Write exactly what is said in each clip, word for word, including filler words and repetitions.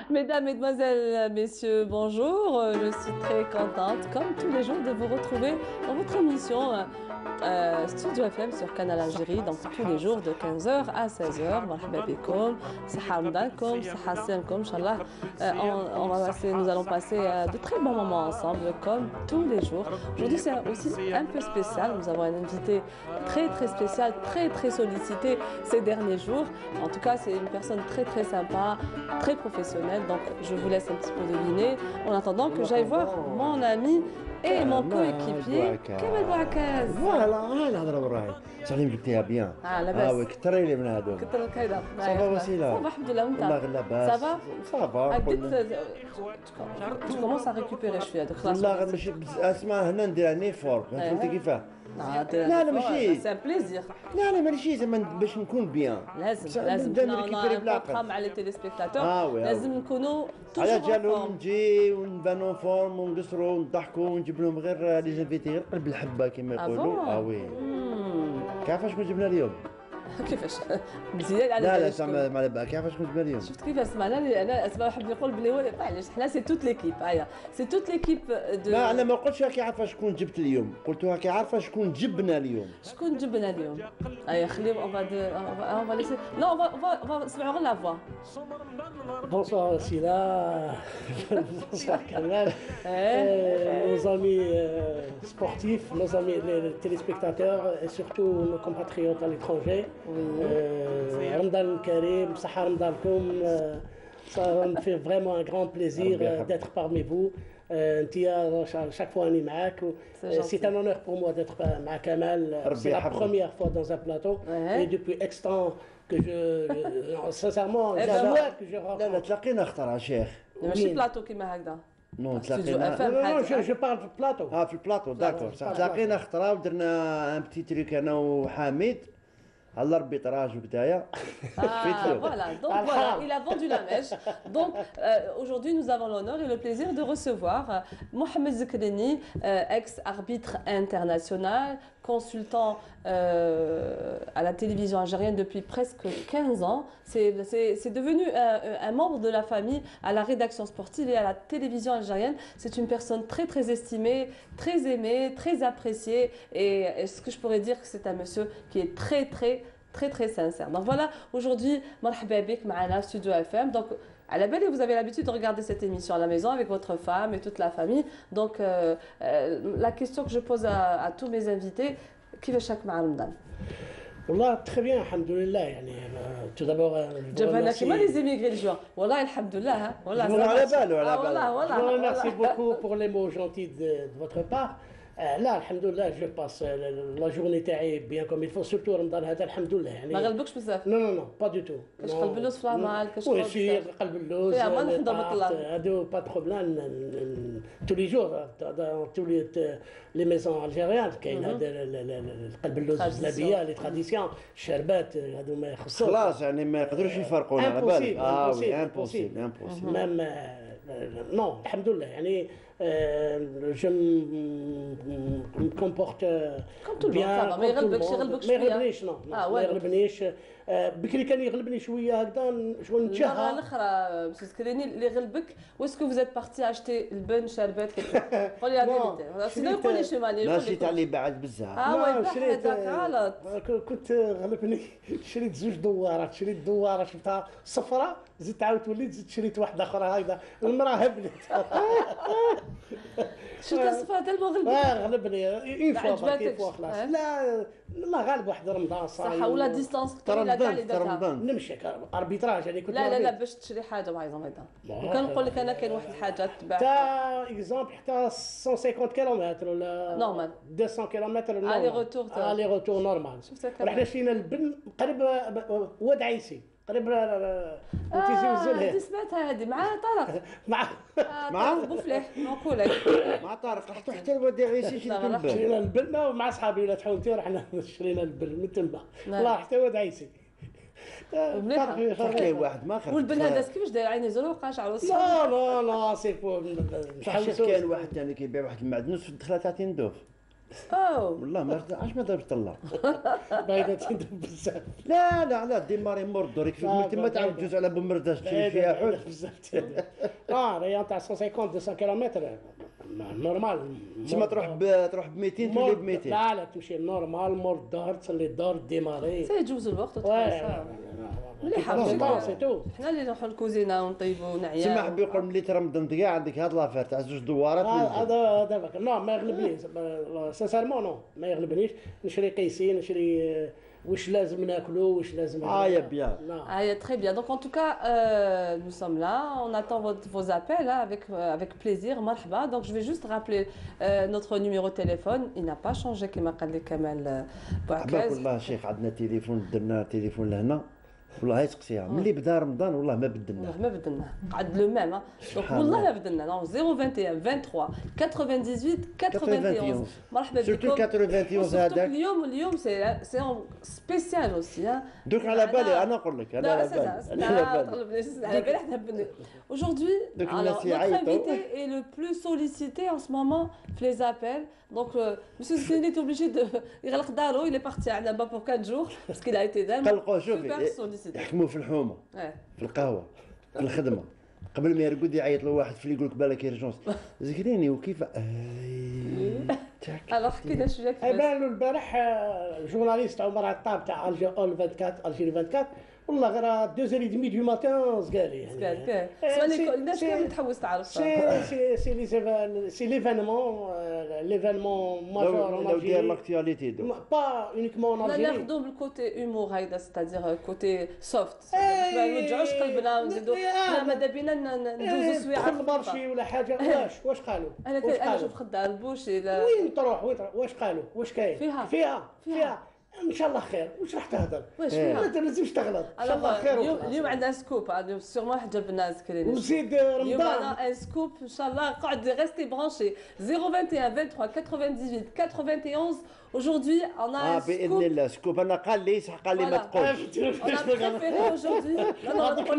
Mesdames, Mesdemoiselles, Messieurs, bonjour. Euh, Je suis très contente, comme tous les jours, de vous retrouver dans votre émission euh, euh, Studio F M sur Canal Algérie, donc tous les jours de quinze heures à seize heures. Marhaba bikoum, saha ramadankoum, saha salamkoum, Inch'Allah. Euh, on, on va passer, nous allons passer euh, de très bons moments ensemble, comme tous les jours. Aujourd'hui, c'est aussi un peu spécial. Nous avons un invité très très spécial, très très sollicité ces derniers jours. En tout cas, c'est une personne très très sympa, très professionnelle. Donc, je vous laisse un petit peu deviner. En attendant que j'aille voir mon ami et mon coéquipier Kamel Bouakaz. فوالا ها الهضره وراهي صافي جبتيها بيان. اه لاباس. اه وي كثري لي من هادو. كثر الكيدة. صافا وسيله. صافا الحمد لله وانت. والله لاباس. صافا. صافا. بديت tu commences à récupérer شويه هذوك خلاص. لا ماشي اسمع هنا ندير اني فور فهمتي كيفاه. لا لا ماشي سي ان بليزير. لا لا ماشي زعما باش نكون بيان. لازم لازم نبدا نريكيبيري بالعقل مع لي تيليسبيكتاتور. آه لازم نكونوا على توجور جالو نجي ونبانو فورم ونقصرو ونضحكو ونجيب لهم غير لي زانفيتي غير قلب الحبه كما يقولوا. اه وي. كيفاش شكون جبنا اليوم؟ كيفاش؟ مزيان على لا لا زعما ما على بالك كيفاش شكون جبنا اليوم؟ شفت كيفاش سمعنا انا اسمع نحب نقول بلي هو علاش حنا سي توت ليكيب هيا سي توت ليكيب دو. لا انا ما قلتش راكي عارفه شكون جبت اليوم، قلت راكي عارفه شكون جبنا اليوم. شكون جبنا اليوم؟ هيا خليهم اون فا اون فا ليسي نو اون فا اون فا نسمعوا غير لا فوا. Bonsoir Sila, bonsoir Kamel, euh, nos amis euh, sportifs, nos amis les, les téléspectateurs et surtout nos compatriotes à l'étranger. Euh, Ramadan Karim, Sahar Ramadankoum, euh, ça me fait vraiment un grand plaisir euh, d'être parmi vous. Euh, Ntia, chaque fois on est معاك. C'est un honneur pour moi d'être avec Kamel. C'est la première fois dans un plateau et depuis X temps que je, je sincèrement j'adore que je rencontre. لا لا تلاقينا خطره شيخ. ماشي بلاطو كيما هكذا. نو Non, تلاقينا. non, je, je parle de plateau. اه في البلاطو داكور صح تلاقينا خطره ودرنا ان بتي تريك انا وحميد على الاربيتراج وبدايه. Ah, voilà, donc voilà, il a vendu la mèche. Donc euh, aujourd'hui, nous avons l'honneur et le plaisir de recevoir euh, Mohamed Zekrini, euh, ex-arbitre international, consultant euh, à la télévision algérienne depuis presque quinze ans. C'est devenu un, un membre de la famille à la rédaction sportive et à la télévision algérienne. C'est une personne très très estimée, très aimée, très appréciée. Et, et ce que je pourrais dire, que c'est un monsieur qui est très très très très sincère. Donc voilà, aujourd'hui, marhaba bik ma'ana Studio F M. Donc à la belle, vous avez l'habitude de regarder cette émission à la maison avec votre femme et toute la famille. Donc euh, euh, la question que je pose à, à tous mes invités, qui va chaque Ramadan? والله très bien, alhamdoulilah. يعني tout d'abord je vous remercie ما les immigrés le jour. والله الحمد لله. والله على باله على بالو. والله je vous والله. remercie beaucoup pour les mots gentils de, de votre part. Euh, là, alhamdoulilah, je passe la, la journée تاعي bien comme il faut, surtout رمضان هذا الحمدoulilah. يعني ما غلبكش بزاف. Non, non, non, pas du tout. كاش قلب اللوز في العمال كاش Oui, si, قلب اللوز. فيها ما نحضر بالطلاب. هادو pas de problème. Tous les jours, dans tous les, les maisons algériennes, كاين هذا قلب اللوز الزلابية، les traditions، الشربات هادو ما يخصوش. خلاص يعني ما يقدروش يفرقونا على بالك. اه وي impossible, امبوسيبل امبوسيبل. Même non, alhamdoulilah. يعني je me comporte bien. ما يغلبكش يغلبك ما شويه. يغلبنيش نو ما يغلبنيش. بكري كان يغلبني شويه هكذا شغل المرة نتشهى. الأخرى مسيو سكريني اللي غلبك واسكو vous êtes parti acheter البن شربات كيفاش؟ قولي لا فيريتي. سينو يقول لي شي ماني. ماشي تاع اللي بعد بزاف. اه لا، وي شريت هذاك غلط. كنت غلبني شريت زوج دوارات شريت دواره شفتها صفراء زدت عاود وليت زدت شريت واحده اخرى هكذا المراه هبلت. شفت الصفرة تاع المغرب. اه غلبني اون فوا عجبتك؟ كيف خلاص. اه. لا لا غالب واحد رمضان صايم صح ولا ديستانس ترى طويله كاع اللي رمضان ترى درتها. رمضان. نمشي اربيتراج يعني كنت لا لا لا أربيت. باش تشري حاجه باغ اكزومبل هذا. ما- وكان نقول لك انا كاين واحد الحاجه تباع. حتى اكزومبل حتى مية وخمسين كيلومتر ولا نورمال. مئتين كيلومتر الي روتور تاع. الي روتور نورمال. شفت هكا. رحنا شرينا البن قريب واد عيسي قريب تيزي اه وزلها هذه سمعتها هذه مع طارق. مع آه، مع؟ طارق بوفليح نقول لك. مع طارق رحتوا حتى الواد عيسي شي لا، ما تنبه. شرينا البن ومع صحابي ولاد حومتي رحنا شرينا البن من تما. نعم. والله حتى واد عيسي. مليحة. فرق- فرق. كاين واحد ما خرج. والبن هذا كيفاش داير عيني زروقه شعره صفر. لا لا لا سي فو شفت كاين واحد ثاني كيبيع واحد المعدنوس في الدخله تاع تندوف. اوه والله ما علاش ما ضربت الله. بعيدة تضرب بزاف. لا لا لا ديماري مور الدور كيف تما تعاود تجوز على بومرداش تمشي فيها حوت. بزاف. اه ريان تاع مية وخمسين مئتين كيلومتر نورمال. تما تروح ب تروح ب مئتين تولي ب مئتين. لا لا تمشي نورمال مور الدار تصلي الدار ديماري. سيجوز الوقت واه مليحه سي تو. حنا اللي نروحوا للكوزينه ونطيبوا ونعيا. تما حبي يقول ملي ترمضن كاع عندك هاد لافير تاع زوج دوارات. هذا هذا لا ما يغلبنيش سانسيرمون نو ما يغلبنيش. نشري قيسين نشري واش لازم ناكلو واش لازم. اه يا بيان. Ah, très bien. Donc en tout cas, euh, nous sommes là. On attend votre, vos appels hein, avec, euh, avec plaisir. Marhaba. Donc je vais juste rappeler euh, notre numéro de téléphone. Il n'a pas changé كما قال لي كمال بوعكاز. والله شيخ عندنا تليفون درنا تليفون لهنا والله يسقسيها ملي بدا رمضان والله ما بدلناه. ما بدلناه قعد لو ميم. دونك والله ما بدلنا. non zéro vingt et un vingt-trois quatre-vingt-dix-huit quatre-vingt-onze. مرحبا بكم. سورتو quatre-vingt-onze هذاك. اليوم اليوم سي سي سبيسيال اوسي. دوك على بالي انا نقول لك انا على بالي. لا طلبني على بالي حنا بني. Aujourd'hui, alors notre invité est le plus sollicité en ce moment في les appels. Donc euh, monsieur Zkrini est obligé de يغلق دارو. Il est parti à Naba pour quatre jours parce qu'il a été قلقوا super sollicité. يحكموا في الحومه في القهوه في الخدمه قبل ما يرقد يعيط له واحد في يقول لك بالك ايرجونس زكريني وكيف الوغ حكينا شويه كيفاش بان له البارح جورناليست عمر عطاب تاع الجي اول أربعة وعشرين الجيري أربعة وعشرين والله غير deux heures trente دو ماتان زكالي زكالي سؤالي الناس كامل تحوس تعرف سي سي سي لي سي ليفينمون ليفينمون ماجور لو دير لاكتواليتي دو با اونيكمون لا ناخذو بالكوتي هومور هيدا ستادير كوتي سوفت ما نوجعوش قلبنا ونزيدو حنا ماذا بينا ندوزو سويعه دخل مارشي ولا حاجه واش واش قالوا انا انا شوف خدام البوشي وين تروح وين تروح واش قالوا واش كاين فيها فيها فيها ان شاء الله خير واش راح تهضر واش فيها ما تلزمش تغلط ان شاء الله خير. اليوم اليوم عندنا سكوب اليوم سيغمون حجب الناس كريني وزيد اليوم رمضان عندنا ان سكوب ان شاء الله قعد ريستي برانشي zéro vingt et un vingt-trois quatre-vingt-dix-huit quatre-vingt-onze. Aujourd'hui, on a un باذن الله سكوب انا قال لي صح قال لي ما تقولش. On a préféré aujourd'hui. Non, non, notre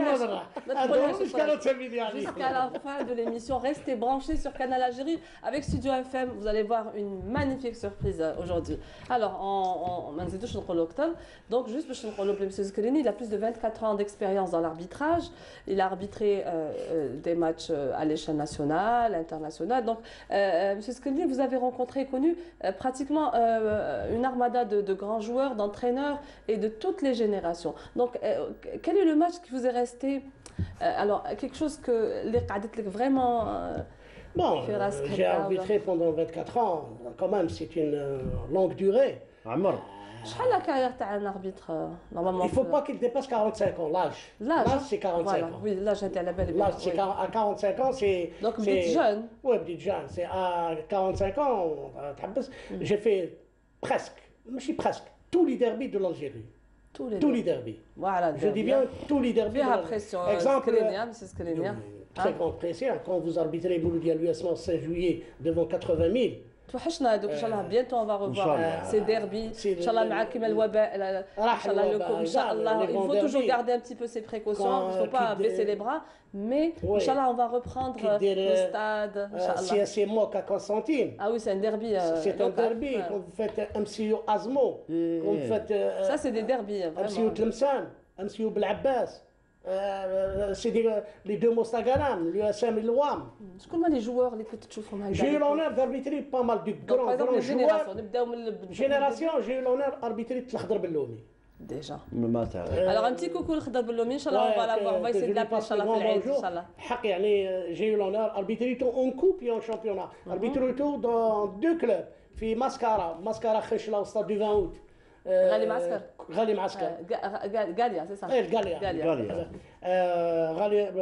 jusqu'à la fin de l'émission, restez branchés sur Canal Algérie avec Studio F M. Vous allez voir une magnifique surprise aujourd'hui. Alors, on m'a dit donc juste pour le M. Zkrini, il a plus de vingt-quatre ans d'expérience dans l'arbitrage. Il a arbitré euh, des matchs à l'échelle nationale, internationale. Donc, euh, M. Zkrini, vous avez rencontré et connu euh, pratiquement euh, une armada de, de grands joueurs, d'entraîneurs et de toutes les générations. Donc, euh, quel est le match qui vous est resté euh, alors, quelque chose que les qa'adet vraiment euh, bon, j'ai arbitré pendant vingt-quatre ans. Quand même, c'est une euh, longue durée. عمر شحال لا كارير تاع ان اربيتر نورمالمون Il faut pas qu'il dépasse quarante-cinq ans l'âge. L'âge c'est quarante-cinq ans. Oui, l'âge était à la belle. L'âge c'est à quarante-cinq ans c'est donc petite jeune. Oui, petite jeune, c'est à quarante-cinq ans تحبس. J'ai fait presque, ماشي presque tous les derbys de l'Algérie. Tous les, tous les derbys. Voilà, je dis bien tous les derbys. Fais pression. Exemple, c'est Skrénia. Très grande pression. Quand vous arbitrez Mouloudia l'U S M cinq juillet devant quatre-vingt mille. توحشنا هذوك ان شاء الله bientôt on va revoir ces derbys ان شاء الله مع كيما الوباء ان شاء الله لكم ان شاء الله il faut toujours garder un petit peu ses précautions il ne faut pas baisser les bras mais ان شاء الله on va reprendre le stade ان شاء الله. C'est moi à Constantine. Ah oui, c'est un derby. C'est un derby quand vous faites M C U Azmo, quand vous faites ça c'est des derbys vraiment. M C U Tlemcen, M C U Bel'Abbas. C'est les deux Mostagaram, l'U S M et l'Ouam. شكون les joueurs اللي كنت تشوفهم هكذا؟ J'ai eu l'honneur d'arbitrer pas mal de grands grands joueurs. نبداو من Génération, j'ai eu l'honneur d'arbitrer الخضر باللومي. Déjà. ما تعرف. Alors un petit coucou الخضر باللومي ان شاء الله on va l'avoir on va essayer de l'appeler ان شاء الله في العيد ان شاء الله. حق يعني j'ai eu l'honneur d'arbitrer en coupe et en championnat. Arbitrer dans deux clubs في ماسكارا ماسكارا خشله وستاد دو vingt août. غالي معسكر غالي معسكر غاليا سي صح ايه غاليا غاليا غالي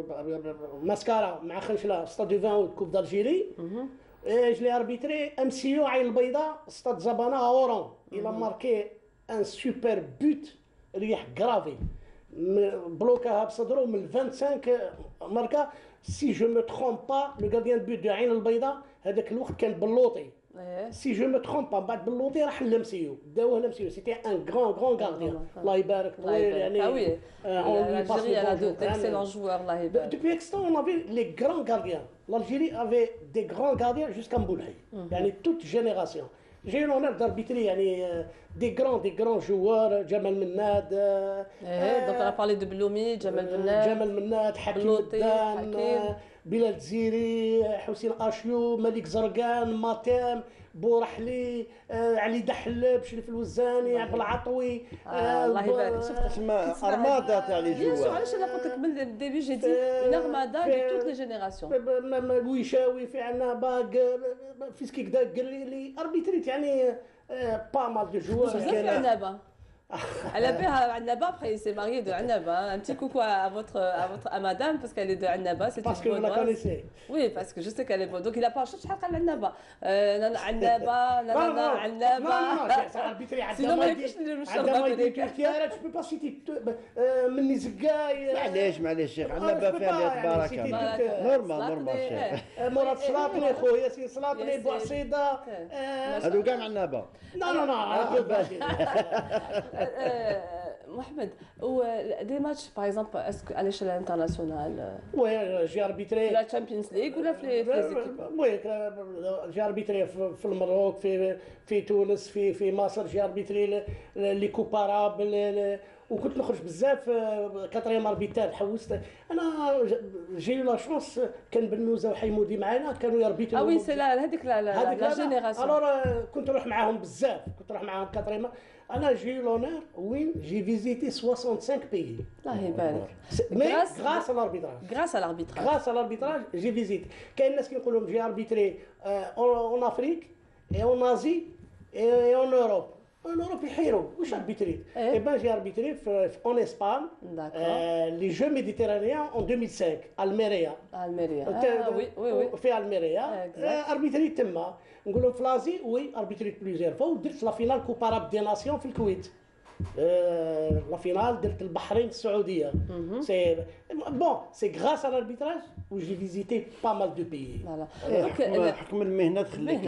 ماسكارا مع خنشله ستاد دو vingt août كوب d'Algérie. Je l'ai arbitré M C U عين البيضاء ستاد زبانة à Oran. Il a marqué un super but ريح غرافي بلوكاها بصدره من vingt-cinq ماركا si je me trompe pas le gardien de but de عين البيضاء هذاك الوقت كان بلوطي. Si je me trompe pas بعد بلوطي راح لمسيو داوه لمسيو سيتي ان غران غران غارديان الله يبارك طويل يعني. Ah oui, l'Algérie elle a d'excellents joueurs الله يبارك. Depuis Extant on avait les grands gardiens. L'Algérie avait des grands gardiens jusqu'à Mboulhi. يعني toute génération. J'ai eu l'honneur d'arbitrer يعني, des grands, des grands joueurs, Jamal Mennad. Eh, donc on a parlé de Beloumi, Jamal Mennad. Jamal Mennad, Hakim Addan, Bilal Ziri, Houssine Achio, Malik Zargan, Matem, بورحلي آه علي دحلب شريف الوزاني عبد العطوي آه الله يبارك شفت تسمى ارمادا تاع لي جوار علاش انا قلت لك من الديبي جي دي اون ارمادا دو توت لي جينيراسيون الويشاوي في عندنا باق في سكي كدا قال لي اربيتريت يعني با مال دو جوار بزاف عنابه على بها Annaba, après il s'est marié de Annaba. Un petit coucou à votre, à votre à madame parce qu'elle est de Annaba. Parce que vous la connaissez. Oui, parce que je sais qu'elle est bonne. Donc il a pas acheté شحال قال Annaba. Annaba, nanana, Annaba. Non, non, c'est arbitré. Sinon ما يكفيش المشروب هذاك. Tu peux pas citer مني زكاي. معليش معليش شيخ Annaba فيها بركة. نورمال نورمال شيخ. مراد سلاطني خويا ياسين سلاطني بوعصيدة. هذو كاع Annaba. Non non non. Mohamed, ou des matchs par exemple à l'échelle internationale? Oui, j'ai arbitré. La Champions League ou la les équipes? Oui, j'ai arbitré في المغرب في في تونس في في مصر j'ai arbitré لي كوب عرب وكنت نخرج بزاف كاتريام اربيتال حوست انا جي لا شونس كان بنوزه وحيمودي معانا كانوا يربيتوا اه وي سي لا هذيك لا جينيراسيون الوغ كنت نروح معاهم بزاف كنت نروح معاهم كاتريام انا جي لونور وين جي فيزيتي خمسة وستين بيي الله يبارك مي غراس الاربيتراج غراس الاربيتراج غراس الاربيتراج جي فيزيتي كاين الناس كيقولوا جي اربيتري اون افريك اي اون ازي اي اون اوروب En Europe, ils ont arbitré. Eh bien, j'ai arbitré en Espagne euh, les Jeux méditerranéens en deux mille cinq, Almeria. Almeria. Ah, oui, oui, oui. Fait Almeria. Euh, arbitré Temma. On dit que l'Asie, oui, arbitré plusieurs fois. On dit la finale Coupe arabe des nations في الكويت. la finale de Bahreïn Saoudia. C'est bon, c'est grâce à l'arbitrage où j'ai visité pas mal de pays. Voilà. حكم المهنة تخليك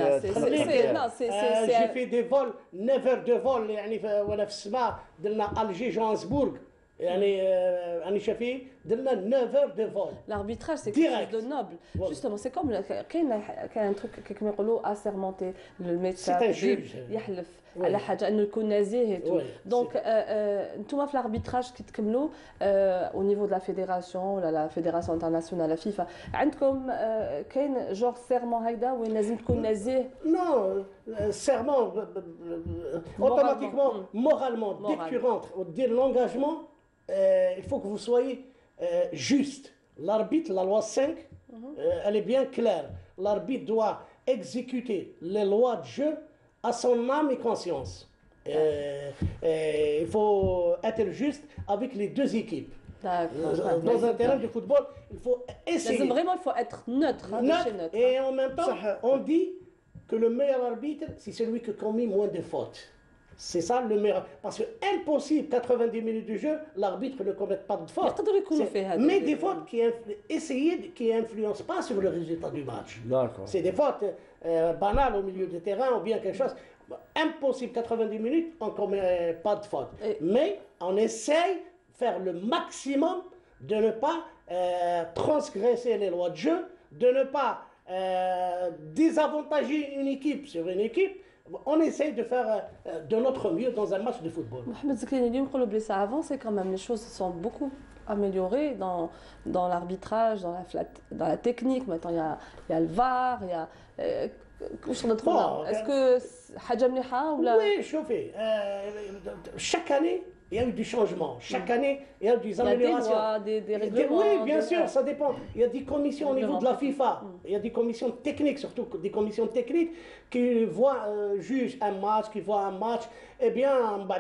j'ai fait des vols neuf heures de vol يعني ولا في السماء درنا ألجي جوهانسبورغ يعني أنا شافي درنا neuf heures de vol. L'arbitrage c'est quelque chose de noble. Justement, c'est comme كاين كاين un truc كما يقولوا assermenté le médecin يحلف على حاجه انه يكون نزيه تو دونك انتم في الاربيتراج كي تكملوا au niveau de la fédération ولا la fédération internationale la FIFA عندكم كاين جور سيرمون هكذا وين لازم تكون نزيه؟ Non, serment automatiquement moralement dès que tu rentres au dire l'engagement il faut que vous soyez juste. L'arbitre, la loi cinq, elle est bien claire. L'arbitre doit exécuter les lois de jeu à son âme et conscience. Euh, euh, il faut être juste avec les deux équipes. Dans, dans un terrain de football, il faut essayer. Vraiment, il faut être neutre. Hein, neutre, neutre et en même temps, on dit que le meilleur arbitre, c'est celui qui commet moins de fautes. C'est ça le meilleur. Parce que impossible, quatre-vingt-dix minutes de jeu, l'arbitre ne commet pas de fautes. Mais des fautes qui essayent, qui n'influencent pas sur le résultat du match. C'est des fautes euh, banales au milieu du terrain ou bien quelque chose. Impossible, quatre-vingt-dix minutes, on ne commet pas de fautes. Mais on essaye de faire le maximum de ne pas euh, transgresser les lois de jeu, de ne pas euh, désavantager une équipe sur une équipe. On essaye de faire euh, de notre mieux dans un match de football. Mohamed Zekrini, ça a avancé quand même. Les choses se sont beaucoup améliorées dans, dans l'arbitrage, dans la, dans la technique. Maintenant, il y a, il y a le V A R, il y a. Euh, bon, est-ce que Hadja Mliha ou la... Oui, chauffez. Euh, chaque année, il y a eu du changement. Chaque année, il y a eu des améliorations. Il y a des lois, des, des règlements. Oui, bien des... sûr, ça dépend. Il y a des commissions au niveau de la FIFA. Il y a des commissions techniques, surtout des commissions techniques, qui voient, euh, jugent un match, qui voient un match. Eh bien,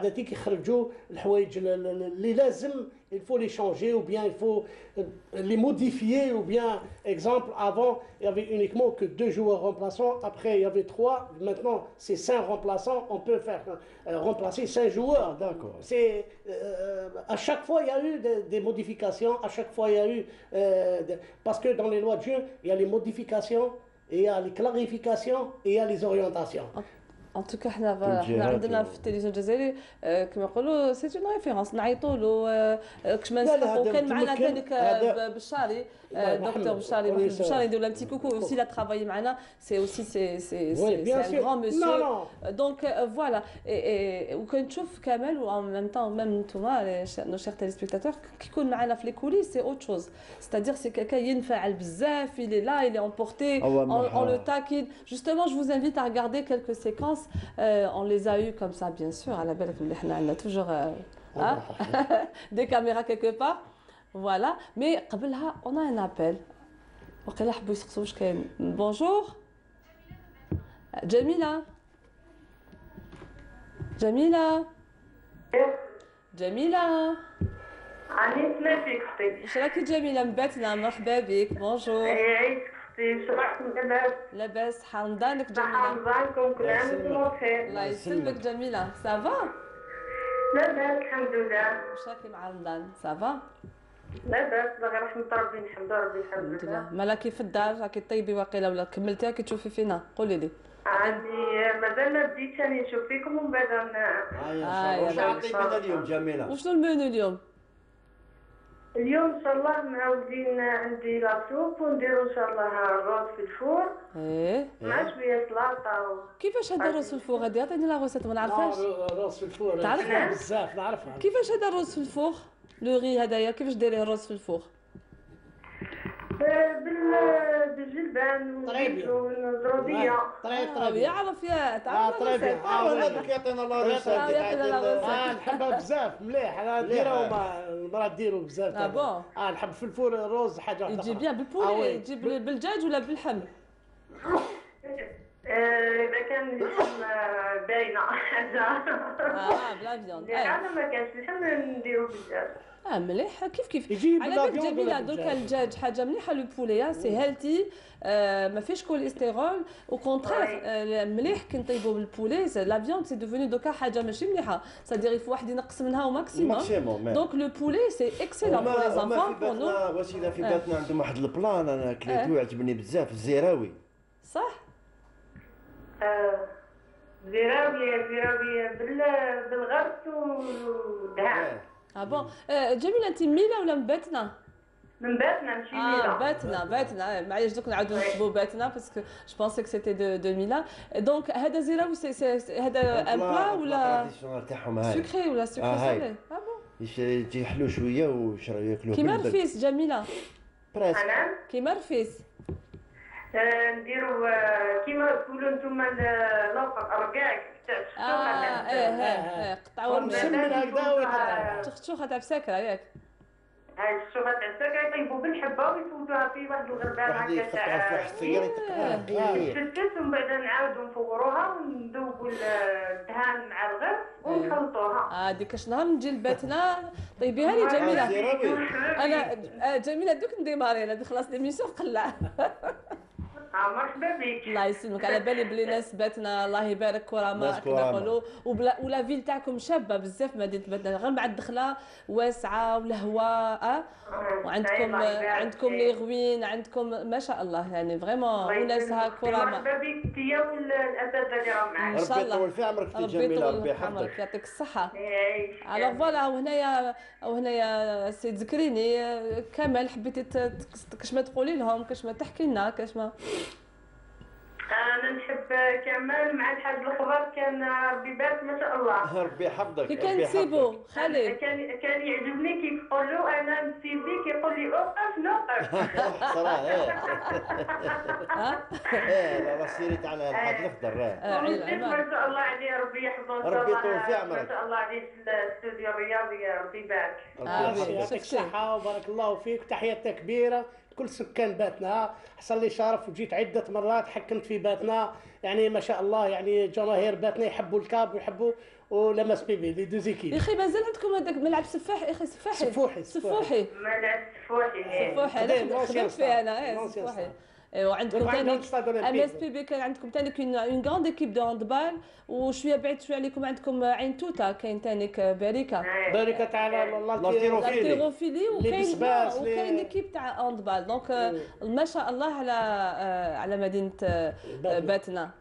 il faut les changer ou bien il faut les modifier ou bien, exemple, avant, il y avait uniquement que deux joueurs remplaçants. Après, il y avait trois. Maintenant, c'est cinq remplaçants. On peut faire euh, remplacer cinq joueurs. D'accord. C'est euh, à chaque fois, il y a eu des, des modifications. À chaque fois, il y a eu euh, de, parce que dans les lois de jeu, il y a les modifications, et il y a les clarifications et il y a les orientations. ان توكا حنا حنا عندنا في التلفزيون الجزائري كما يقولوا سي اون ريفيرونس نعيطوا له كش ما نسحقوا. كان معنا ثانيك بشاري دكتور بشاري محمد بشاري نديرو له بتي كوكو اوسي لا ترافاي معنا سي اوسي سي سي سي ان غران مسيو دونك فوالا. وكنشوف كمال و ميم طون ميم نتوما نو شير تيليسبيكتاتور كيكون معنا في لي كوليس سي اوت شوز ستادير سي كاكا ينفعل بزاف il est là il est emporté on le taquine. Justement je vous invite à regarder quelques séquences. Euh, on les a eu comme ça, bien sûr. À la belle, on a toujours euh, hein, des caméras quelque part. Voilà. Mais on a un appel. Bonjour. Jamila. Jamila. Jamila. أنا سمعتك أختي. واش راكي جميلة مباتنا مرحبا بك بونجور. عايشك أختي شو راكم لاباس؟ لاباس حمضانك جميلة. حمضانكم كل عام وانتم بخير. الله يسلمك جميلة سافا؟ لاباس الحمد لله. واش راكي مع رمضان سافا؟ لاباس باغي رحمة ربي نحمد ربي الحمد لله. مالا كي في الدار راكي طيبي واقيلا ولا كملتيها كي تشوفي فينا قولي لي. عندي مازال ما بديتش راني نشوف فيكم ومن بعد اه واش عطيتينا اليوم جميلة؟ وشنو المنيو اليوم؟ اليوم ان شاء الله معودين عندي لاصوب ونديرو ان شاء الله الروز في الفور. ايه مع شويه سلطه و... كيفاش هذا الروز في الفور؟ غادي عطيني لا روسيت ما نعرفهاش. الروز في الفور تعرفها بزاف نعرفها. كيفاش هذا الروز في الفور؟ لو ري هذايا كيفاش ديريه الروز في الفور؟ بال بالجلبان والزروديه. طريب طريب يعرف يا تعرف طريب اه دوك يعطينا لا روسيت. اه نحبها بزاف مليح. انا نديرها وما المراه ديرو بزاف. اه بون اه نحب في الفور الروز حاجه واحده. يجي بيان بالبولي يجي بالدجاج ولا باللحم؟ اذا كان اللحم باينه حاجه. اه بلا فيوند. انا ما كانش اللحم نديرو بالدجاج. اه مليح كيف كيف. يجي على بالك جميله دوكا الدجاج حاجه مليحه لو بولي سي هيلتي ما فيش كوليسترول او كونترير مليح كي نطيبوا بالبولي لا فيوند سي دوفوني دوكا حاجه ماشي مليحه سادير يفو واحد ينقص منها او ماكسيموم. دونك لو بولي سي اكسيلون بور لي زانفون بور نو. وسيله في باتنا عندهم واحد البلان انا كليتو عجبني بزاف الزيراوي. صح؟ زيراوي زيراوي بالغرس والدهان. اه بون جميله انت ميله ولا مباتنا؟ من باتنا ماشي ميلا. اه باتنا باتنا معليش دوك نعاودو نكتبو باتنا باسكو جو بونسي كو سيتي دو دو ميلا. دونك هذا زيراوي سي هذا ان بلا ولا تاعهم هاي سكري ولا سكري سالي؟ اه بون يجي حلو شويه ويشربوا ياكلوه كيما رفيس جميله. بريس انا كيما رفيس. نديرو كيما تقولوا نتوما الاخر رقاق تاع اه ايه ايه قطعوا مسمن هكذا ويقطعوا تخشوخه تاع بسكره ياك. هاي الشوغه تاع السكر يطيبوا بالحبه ويفوتوها في واحد الغربال هكا تاع السكس ومن بعد نعاودوا نفوروها وندوبوا الدهان مع الغرس ونخلطوها. اه ديك اش نهار نجي لباتنا طيبيها لي جميله. انا جميله دوك نديماري انا خلاص ليميسيون قلع. اه مرحبا بك. الله يسلمك على بالي بلي ناس باتنا الله يبارك كرامه كما نقولوا ولا فيل تاعكم شابه بزاف مدينه باتنا غير مع الدخله واسعه والهواء وعندكم عندكم لي غوين عندكم ما شاء الله يعني فريمون وناسها كرامه. مرحبا بك انت والاساتذه اللي راهم معاك. ان شاء الله ربي يطول في عمرك اختي جميله ربي يحفظك يعطيك الصحه. يعيش. الوغ فوالا وهنايا وهنايا سي تذكريني كمال حبيتي كاش ما تقولي لهم كاش ما تحكي لنا كاش ما. انا نحب كمال مع الحاج الخضر كان ربي يبارك ما شاء الله. ربي يحفظك. كي كان نسيبو خالد كان كان يعجبني كي يقول له انا نسيبي كيقول لي اوقف نوقف. صراحه ايه ايه لا سيريت على الحاج الخضر. ما شاء الله عليه ربي يحفظه ربي يطول في عمرك. ما شاء الله عليه في الاستوديو الرياضي ربي يبارك. ربي يعطيك الصحه وبارك الله فيك. تحياتنا كبيره كل سكان باتنا. حصل لي شرف وجيت عده مرات حكمت في باتنا يعني ما شاء الله يعني جماهير باتنا يحبوا الكاب ويحبوا ولمس بيبي لي دو زيكيب. يا اخي مازال عندكم هذاك ملعب سفاح يا اخي سفاحي سفوحي سفوحي ملعب سفوحي سفوحي انا خدمت فيه انا ايه سفوحي. وعندكم ثاني ام اس بي بي كان عندكم ثاني اون غراند ايكيب دو هاندبال وشويه بعيد شويه عليكم عندكم عين توته كاين ثاني باريكا باريكا تاع الالتيروفيلي وكاين وكاين ايكيب تاع هاندبال دونك ما شاء الله على على مدينه باتنا.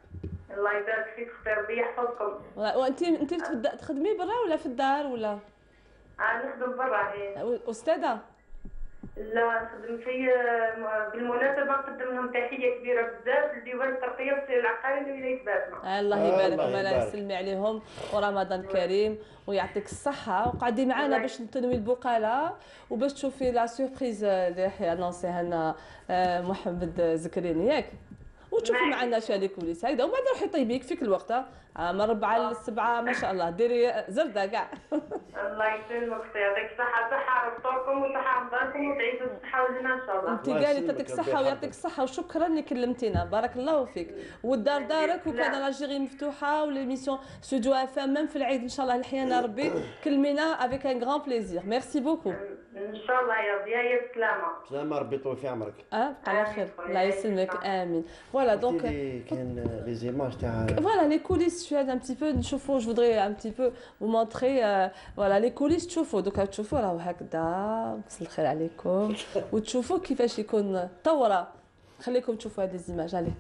الله يبارك فيك اختي ربي يحفظكم. وانت انت تخدمي برا ولا في الدار ولا؟ اه نخدم برا. هي استاذه؟ لا نخدم في بالمناسبه نقدم لهم تحيه كبيره بزاف لديوان الترقيه والتسويق العقاري لولايه باتنا. الله يبارك لهم، الله يسلمي عليهم ورمضان كريم ويعطيك الصحه. وقعدي معنا باش نتنوي البقاله وباش تشوفي لا سوربريز اللي راح يانونسيها لنا محمد زكريني ياك، وتشوفي معنا شي لي كوليس هكذا، ومن بعد روحي طيبي يكفيك الوقت من ربعة للسبعة ما شاء الله، ديري زردة كاع. الله يسلمك اختي، يعطيك الصحة، صحة رفطوركم وصحة رمضانكم وتعيشوا بالصحة والهنا ان شاء الله. انت قالي يعطيك الصحة ويعطيك الصحة وشكرا اللي كلمتينا، بارك الله فيك. والدار دارك وكان لاجيري مفتوحة وليميسيون ستوديو اف ام في العيد ان شاء الله الحيانا ربي كلمينا افيك ان غران بليزير. ميرسي بوكو. ان شاء الله يا ربي، يا بسلامة. بسلامة ربي يطول في عمرك. اه على خير الله يسلمك امين. فوالا دونك كاين لي زيماج تاع فوالا لي كوليس شويه un petit peu نشوفوا. جو فودري un petit peu vous montrer فوالا لي كوليس تشوفوا دوكا تشوفوا راهو هكذا بس الخير عليكم وتشوفوا كيفاش يكون طوره. خليكم تشوفوا هذه الزيماج. عليه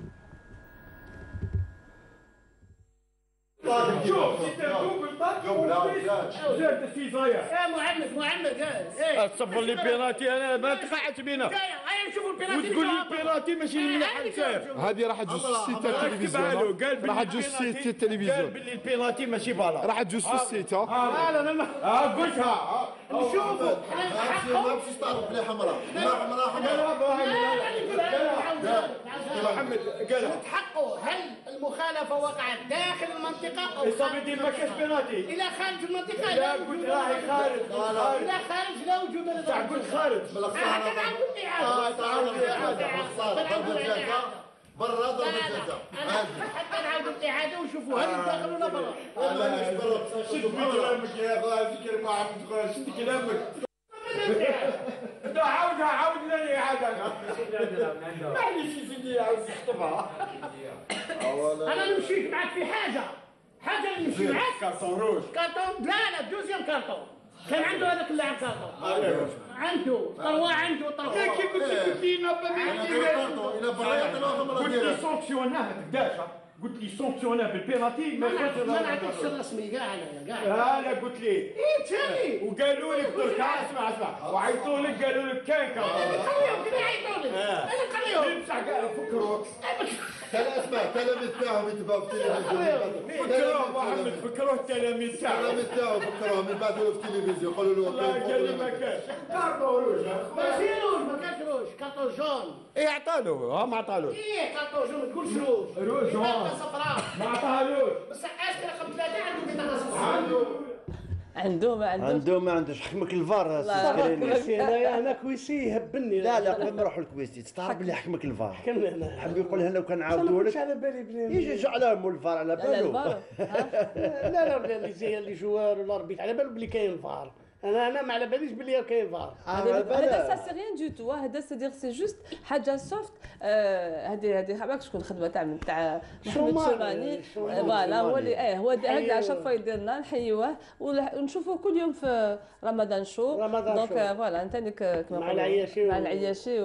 شوف انت دوبل باك زاد في ضايع يا محمد محمد ايه تصفر لي بيناتي انا ما تقعدش بينا نشوفوا البيناتي وتقول لي البيناتي ماشي مليح نسير. هذه راح تجوز السيت تاع التلفزيون، راح تجوز السيت تاع التلفزيون. قال باللي البيناتي ماشي بالا، راح تجوز السيت. ها لا لا لا ها قلتها نشوفوا ما مشيش تعرف بلي حمراء حمراء محمد قالها تحققوا هل المخالفة وقعت داخل المنطقة أو الصبيدي ما كاش بيناتي إلى خارج المنطقة؟ لا قلت راهي خارج إلى خارج لا وجود له. تاع قلت خارج حتى تعاود الإعادة. تعاود الإعادة ضربة جزاء برا ضربة جزاء. حتى نعاود الإعادة ونشوفوا هل داخل ولا برا. شد كلامك يا اخي ذكر ما عم تقول شد كلامك. عاودها عاود لي إعادة. معليش يا سيدي عاود تخطبها. أنا مشيت معك في حاجة حاجة اللي نمشي معك كارتون روج. كارتون لا لا دوزيام كارتون كان عنده هذاك اللاعب كارتون عنده طروة عنده طروة. كي قلت لي قلت لي نبا قلت لي سونكسيوناه ما تقداش. قلت لي سونكسيوناه بالبيناتي ما نعطيكش الرسمي كاع انا كاع. لا قلت لي ايه ثاني وقالوا لك درك اسمع اسمع وعيطوا لك قالوا لك كاين كارتون. خليهم كذا يعيطوا لي انا خليهم بصح كاع فكروك كان اسمع التلاميذ تاعهم يتباعوا في التلفزيون. فكروه محمد فكروه التلاميذ تاعهم التلاميذ تاعهم فكروهم يبعثوا في التلفزيون يقولوا له لا قال لي ما كاش كارتون روج. ماشي روج ما كانش روج كارتون جون. ايه عطالو ها ما عطالوش. ايه كارتون جون ما تقولش روج روج بطاقة صفراء ما عطاهالوش. بصح عسكر رقم ثلاثة عنده بطاقة صفراء. عنده ما عندوش عنده ما عندوش. حكمك الفار سكريني. كويسي انا انا كويسي يهبني. لا لا قبل ما نروحوا للكويستي تعرف بلي حكمك الفار. حكمنا هنا حب يقول لنا لو كان عاودوا لك على بالي بلي يجي على مول الفار على بالو. لا لا لا اللي زي اللي جوار ولا ربيت على بالو بلي كاين فار. انا انا ما على باليش بلي كاين فار. هذا سا سي ريان دو تو. هذا سيدير سي جوست حاجه سوفت. هذه هذه حباك شكون خدمه تاع تاع محمد شوماني فوالا هو اللي اه هو هكذا عشان فايدير لنا نحيوه ونشوفوه كل يوم في رمضان شو. دونك فوالا انت كما مع العياشي مع العياشي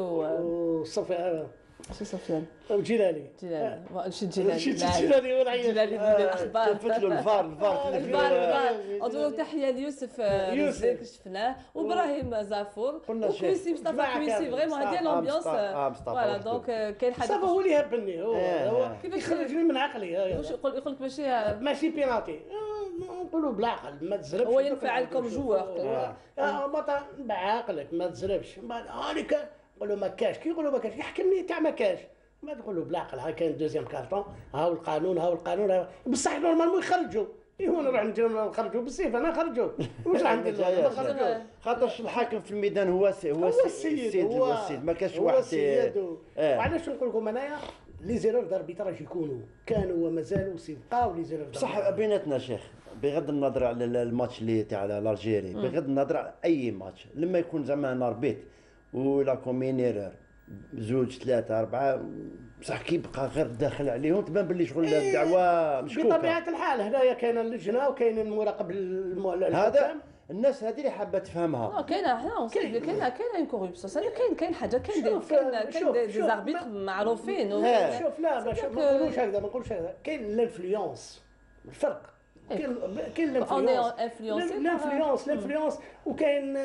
وصفي شو سفيان وجيلاني جيلاني نشيد جيلاني نشيد جيلاني والعياشي جيلاني يدير الاخبار. فتلوا الفار الفار الفار الفار تحيه ليوسف يوسف شفناه وابراهيم زافور وكويسي مصطفى كويسي فريمون هذه الامبيونس فوالا دونك كاين حاجه صافا هو اللي يهبني هو هو يخرجني من عقلي. واش يقول يقول لك ماشي ماشي بيناتي نقولوا بالعقل ما تزربش. هو ينفع لكم جوار ما بعقلك ما تزربش هذيك نقولوا ما كاش كي يقولوا ما كاش يحكمني تاع ما كاش ما تقولوا بالعقل. ها كاين دوزيام كارطون ها هو القانون ها هو القانون بصح نورمالمون يخرجوا. ايوا نروح نخرجوا بالسيف انا خرجوا واش راح ندير له خاطرش الحاكم في الميدان هو سي هو السيد هو السيد ما كاش واحد السيد. وعلاش نقول لكم انايا لي زيرور داربيتراج يكونوا كانوا ومازالوا سيبقاو لي زيرور. صح بيناتنا شيخ بغض النظر على الماتش اللي تاع الجيري بغض النظر على اي ماتش لما يكون زعما ناربيت ولا كومينيرور زوج ثلاثة أربعة بصح كيبقى غير داخل عليهم تبان باللي شغل الدعوة مشكوكة. بطبيعة الحال هنايا كاين اللجنة وكاين المراقب هذا الناس هذه اللي حابه تفهمها. كاينه حنا كاينه كاينه كاينه كوربسيون، كاين كاين حاجه كاين كاين كاين دي زاربيتر معروفين. شوف لا ما نقولوش هكذا ما نقولوش هكذا، كاين الانفلونس الفرق، كاين كاين الانفلونس الانفلونس الانفلونس وكاين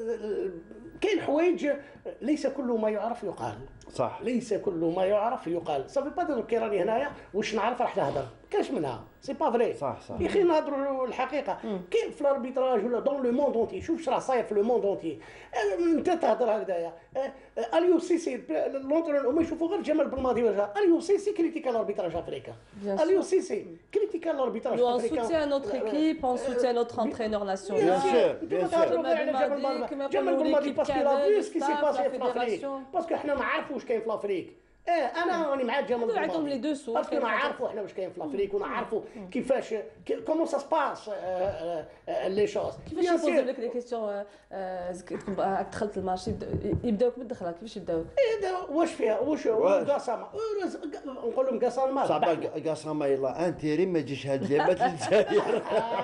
كاين حوايج ليس كل ما يعرف يقال. صح، ليس كل ما يعرف يقال. صافي با دير كي راني هنايا واش نعرف راح نهضر، كاش منها سي با فري. صح صح يا اخي نهضروا الحقيقه. كاين في الاربيتراج ولا دون لو موند اونتي، شوف شرا صاير في لو موند اونتي، انت تهضر هكذايا. اليو سي سي لونترون هما يشوفوا غير جمال بالماضي وجهه. اليو سي سي كريتيكا الاربيتراج افريكان. اليو سي سي كريتيكا الاربيتراج افريكان. On soutient notre équipe, on soutient notre entraîneur national. Bien sûr, bien sûr. جمال بالماضي باسكو لا فيو سكي سي باسي في افريقيا، باسكو حنا ما عارفوا واش كاين في افريقيا. اه انا راني مع جمال بالماضي. عندهم لي دو سو. باسكو نعرفوا حنا واش كاين في افريقيا ونعرفوا كيفاش كومون سا سباس لي شوز. كيفاش يبوزو لك لي كيسيون راك دخلت المارشي يبداوك بالدخله كيفاش يبداوك؟ واش فيها واش قاسامه نقول لهم قاسامه صعب قاسامه يلا انتيري ما تجيش هاد اللعبات للجزائر.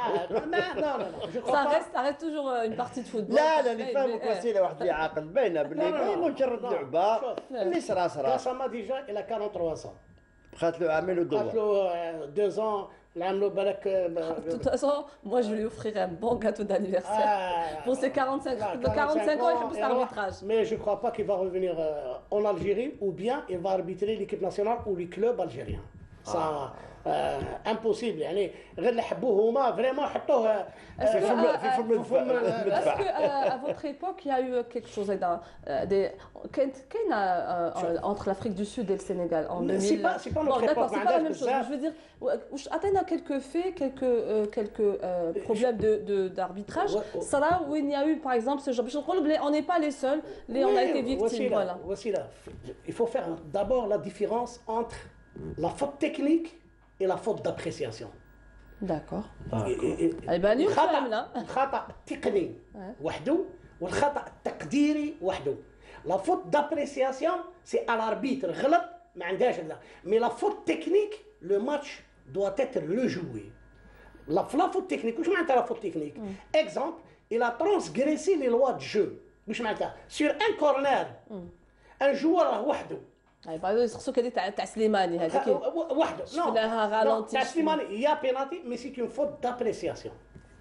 لا لا لا سا ريست سا ريست توجور اون بارتي دو فوتبول. لا لا نفهمك وسيله واحد اللي عاقل باينه باللي مجرد لعبه اللي صرا صرا. قاسامه ديجا الى ثلاثة وأربعين بقات له عامل ودوا بقات له deux ans العملوا بالك. De toute façon, moi je vais lui offrir un bon gâteau d'anniversaire pour ses quarante-cinq ans, il fait plus l'arbitrage. Mais je ne crois pas qu'il va revenir en Algérie ou bien il va arbitrer l'équipe nationale ou les clubs algériens. Ça, impossible. يعني غير اللي حبوه هما فريمون حطوه في فم في فم المدفع. Est-ce qu'à votre époque il y a eu quelque chose dans des كاين كاين entre l'Afrique du Sud et le Sénégal en deux mille. C'est pas c'est pas notre époque. C'est pas la même chose. Je veux dire, واش عطينا quelques faits, quelques quelques problèmes de de d'arbitrage. Ça là où il y a eu par exemple ce genre. Je crois que on n'est pas les seuls, les on a été victimes. Voilà. Voici là. Il faut faire d'abord la différence entre la faute technique et la faute d'appréciation. D'accord. يبان لي فهمنا. الخطأ التقني وحده والخطأ التقديري وحده. La faute d'appréciation c'est à l'arbitre غلط ما عندهاش هذا. Mais la faute technique le match doit être rejoué. La faute technique واش معناتها la faute technique؟ Exemple, il a transgressé les lois de jeu. واش معناتها؟ Sur un corner un joueur وحده. اي بعد خصو كدي تاع تاع سليماني هذيك وحده شفناها غالونتي تاع سليماني يا بينالتي مي سي اون فوت دابريسياسيون.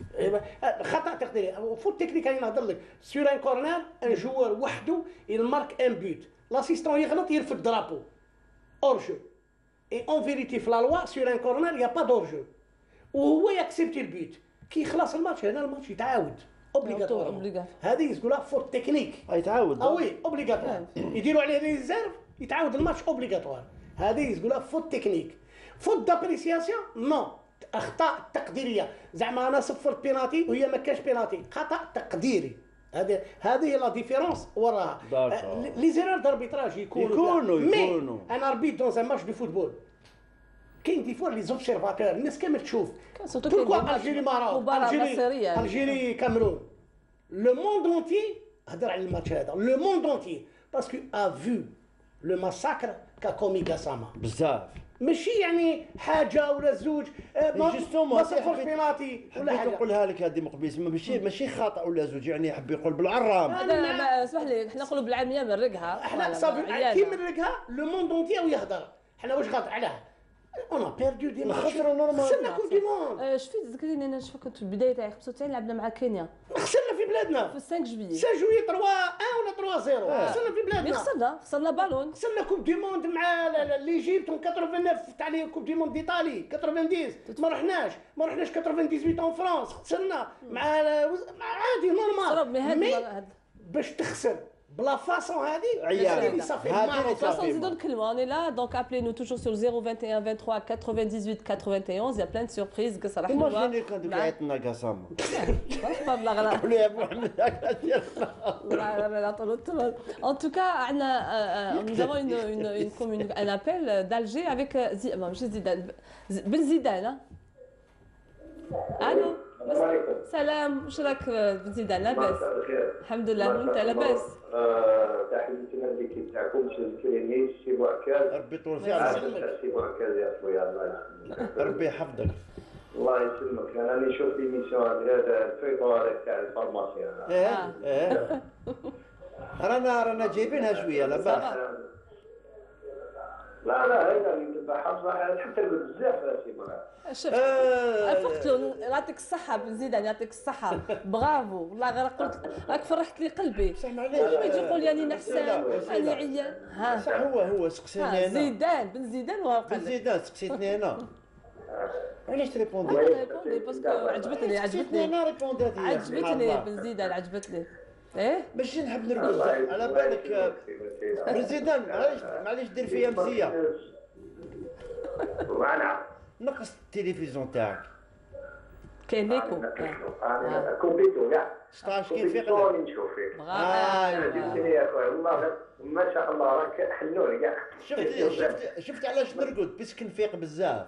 خطا تقديري فوت تكنيك راني نهضر لك سور ان كورنر ان جوار وحده يمارك ان بوت لاسيستون يغلط يرفد درابو اور جو اي اون فيريتي في لا لوا سور ان كورنر يا با دور جو وهو ياكسبتي البوت كي يخلص الماتش هنا الماتش يتعاود اوبليغاتوار. هذه يقولها فوت تكنيك يتعاود اه وي اوبليغاتوار يديروا عليه ريزيرف يتعاود الماتش اوبليغاتوار. هذه يقولها فوت تكنيك. فوت دابريسياسيون نو اخطاء تقديريه زعما انا صفرت بينالتي وهي ما كاش بينالتي خطا تقديري. هذه هذه لا ديفيرونس وراها. لي زيرور داربيتراج يكونوا يكونوا يكونوا انا اربيت دون ان ماتش دو فوتبول كاين دي فوا لي زوبسيرفاتور الناس كامل تشوف بوركوا الجيري ماروك الجيري الجيري كاميرون لو موند اونتي هضر على الماتش هذا لو موند اونتي باسكو ا فيو لو ماساكر كا كومي غاساما بزاف ماشي يعني حاجه ولا زوج ما صفرش بيناتي ولا حاجه. نقولها لك هذه مقبيس ماشي ماشي خطا ولا زوج يعني يحب يقول بالعرام. لا اسمح لي حنا نقولوا بالعاميه بنرقها احنا صافي كي بنرقها لو موند اونتي ويهضر حنا واش غلط علاه اون ا بيردو دي ماتش خسرنا نورمال خسرنا كوب دي موند. شفت ذكريني انا شفت كنت في البدايه تاع خمسة وتسعين لعبنا مع كينيا خسرنا في بلادنا في خمسة جويي خمسة جويي ثلاثة واحد ولا ثلاثة صفر خسرنا في بلادنا. خسرنا خسرنا بالون خسرنا كوب دي موند مع ليجيبت ثمانية وثمانين تاع لي كوب دي موند ديطالي تسعين ما رحناش ما رحناش ثمانية وثمانين اون فرنسا خسرنا مع عادي نورمال. باش تخسر بلا فاصون هذه عيال صافي هذه façon نزيدو نكلموا on est là donc appelez-nous toujours sur zéro vingt et un vingt-trois quatre-vingt-dix-huit quatre-vingt-onze il y a plein de surprises قصه راح نلوى كيما كنت قاعدنا قسم والله غلا قولوا يا ابو محمد هكا ديالنا لا لا لا طول التمر en tout cas عندنا nous avons une une une un appel d'Alger avec ماشي زيدان بن زيدان. الو سلام واش راك بن زيدان لاباس؟ الحمد لله وانت لاباس؟ تحياتنا للكيب تاعكم شي الكليني شي معكاز ربي يطول في عمرك شي معكاز يا خويا الله يحفظك ربي يحفظك. الله يسلمك، انا راني نشوف ليميسيون هذا الفيطور تاع الفارماسيان. ايه ايه رانا رانا جايبينها شويه لا باس. لا لا هذا اللي تبعها بصح حتى بزاف راسي معاه. شفت افقت له يعطيك الصحة بن زيدان يعطيك الصحة برافو والله غير قلت راك فرحت لي قلبي. بصح معليش ما يجي يقول لي راني نعسان راني عيان. ها بصح هو هو سقسيني انا زيدان بن زيدان وهو بن زيدان سقسيتني انا علاش تريبوندي؟ ريبوندي باسكو عجبتني عجبتني انا ريبوندات هي عجبتني بن زيدان عجبتني. ايه ماشي نحب نرقد على بالك بن زيدان معليش معليش دير فيا مزيه وانا نقص التلفزيون تاعك كاين ليكو انا كومبيتو يا ستاش كيف فيق نشوف فيك. عجبتني يا اخويا والله ما شاء الله راك حنون كاع. شفت شفت شفت علاش نرقد باسكو نفيق بزاف.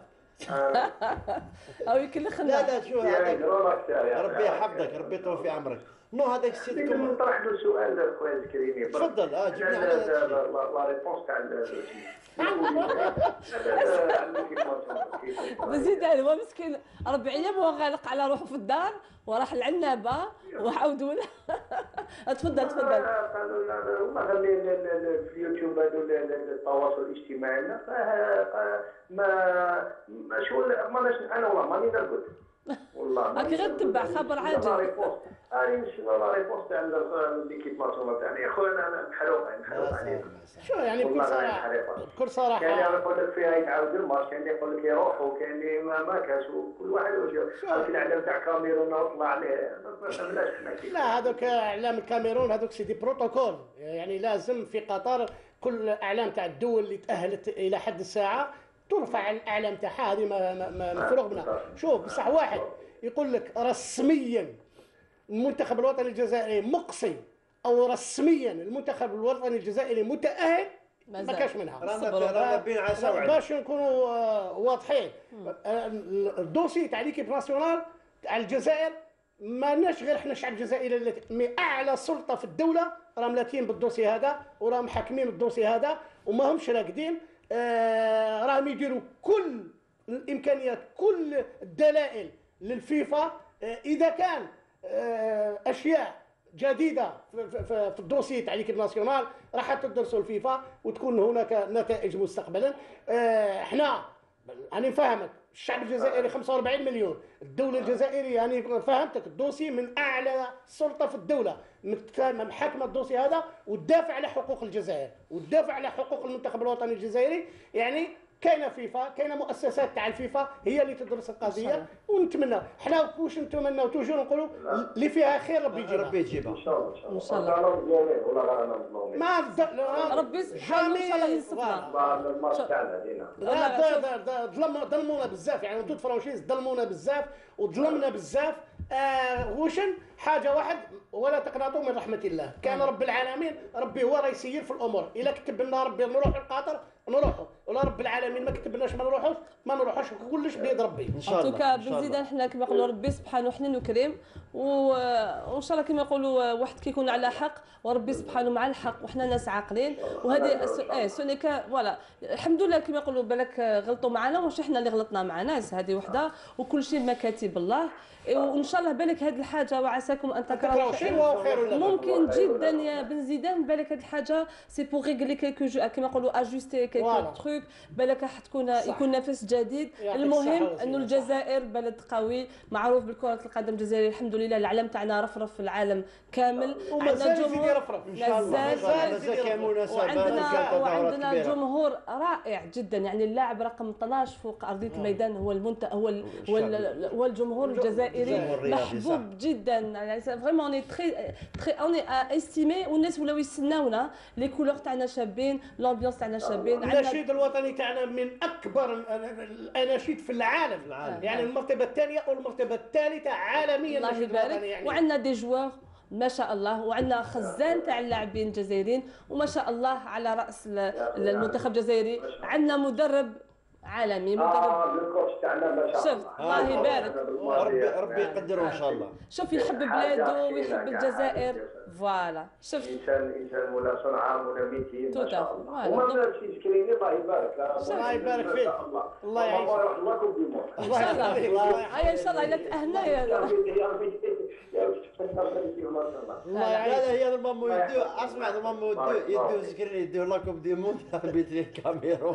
او يمكن خلنا لا لا شو هذاك ربي يحفظك ربي يطول في عمرك. نو هذاك السيد كم نطرح له سؤال خويا زكريني. تفضل اه جبنا على لا ريبونس تاع بزيدان هو مسكين ربع ايام وهو غالق على روحه في الدار وراح العنابه وعاودوا له. تفضل تفضل. قالوا لا والله خلي في اليوتيوب هذو التواصل الاجتماعي ما ما شغل ماناش انا والله ماني نرقد والله. راكي غير تتبع خبر عاجل. هاني نشوف لا ريبونس تاع ليكيب ماسيون تاعنا يا خويا انا محروق محروق عليك. شو يعني بكل صراحه بكل صراحه كاين اللي يقول لك فيها يتعاود الماتش، كاين اللي يقول لك يروحوا، كاين اللي ما ما كاش، كل واحد وجهه. هاك الاعلام تاع كاميرون طلع عليه ما فهمناش حنا كيف. لا هذوك اعلام الكاميرون هذوك سيدي بروتوكول، يعني لازم في قطر كل اعلام تاع الدول اللي تاهلت الى حد الساعه ترفع الاعلام تاعها، هذه ما مفروغ منها. شوف بصح واحد يقول لك رسميا المنتخب الوطني الجزائري مقصي او رسميا المنتخب الوطني الجزائري متاهل ما كاش منها. رانا بين عسى وعد باش نكونوا واضحين. الدوسي تاع ليكيب ناسيونال تاع الجزائر ما لناش غير احنا الشعب الجزائري اللي اعلى سلطه في الدوله راهم ملاكين بالدوسي هذا وراهم حاكمين الدوسي هذا وما همش راقدين. آه راهم يديروا كل الامكانيات كل الدلائل للفيفا. آه اذا كان آه اشياء جديده في, في, في الدوسي تاع ليكيب ناسيونال راح تدرسوا الفيفا وتكون هناك نتائج مستقبلا. آه احنا انا نفهمك الشعب الجزائري خمسة وأربعين مليون، الدوله الجزائريه يعني فهمتك الدوسي من اعلى سلطه في الدوله محاكمه الدوسي هذا وتدافع على حقوق الجزائر وتدافع على حقوق المنتخب الوطني الجزائري. يعني كاينه فيفا كاينه مؤسسات تاع الفيفا هي اللي تدرس القضيه ونتمنى حنا واش نتمنى وتوجور نقولوا اللي فيها خير ربي يجيبها ربي يجيبها ان شاء الله ان شاء الله ولا رانا مظلومين ما ربي سبحانه ان شاء الله ينصفنا. الماتش تاعنا دينا لا ظلم ظلمونا بزاف يعني توت فرانشيز ظلمونا بزاف وظلمنا بزاف. آه وشن حاجه واحد ولا تقنطوا من رحمه الله. كان رب العالمين ربي هو راه يسير في الامور. الا كتب لنا ربي نروح لقطر نروحوا ولا رب العالمين ما كتبناش ما نروحوش ما نروحوش كلش بيد ربي ان شاء الله. ان بن زيدان حنا كما يقولوا ربي سبحانه حنين وكريم وان شاء الله كما يقولوا واحد كيكون على حق وربي سبحانه مع الحق وحنا ناس عاقلين. وهذه ايه سونيكا فوالا الحمد لله كما يقولوا بالك غلطوا معنا واش حنا اللي غلطنا مع ناس. هذه وحده وكل شيء مكاتب الله. وان شاء الله بالك هذه الحاجه وعساكم ان تكرهوا شيء ممكن جدا يا بن زيدان. بالك هذه الحاجه سي بور ريغلي كيلكو جو كما يقولوا اجوستي كيلكو تروك. بالك راح تكون يكون نفس جديد. المهم انه الجزائر بلد قوي معروف بالكره القدم الجزائريه الحمد لله. العلم تاعنا رفرف في العالم كامل. عندنا جمهور مازال وعندنا وعندنا جمهور رائع جدا. يعني اللاعب رقم اثنا عشر فوق ارضيه الميدان هو المنت هو ال... هو, ال... هو الجمهور الجزائري محبوب جدا. يعني فريمون اوني تري تري اوني استيمي والناس ولاو يستناونا. لي كولور تاعنا شابين لامبيونس تاعنا شابين. النشيد الوطني تاعنا من اكبر الاناشيد في العالم, العالم. يعني المرتبه الثانيه او المرتبه الثالثه عالميا. الله يبارك. يعني وعندنا دي جوار ما شاء الله وعندنا خزان تاع اللاعبين الجزائريين وما شاء الله على راس المنتخب الجزائري. عندنا مدرب عالمي اه مدرب. الكوتش تاعنا ما شاء شوف الله. الله يبارك. ربي ربي يقدره ان شاء الله. شوف يحب بلاده ويحب الجزائر. فوالا شفت انسان انسان ولا صنعاء ولا ميتين ما شاء الله. فوالا. وما بلاش تذكريني الله يبارك. الله يبارك فيك. الله يعيشك. الله الله كوب دي مون. ان شاء الله. هيا ان شاء الله الا تاهلنا يا يا ربي يا ربي يا ربي ما شاء الله. الله لا يعيشك. لا هي المامو يديو اسمع المامو يديو يديو سكرين يديو لاكوب دي موند بيت لي الكاميرون.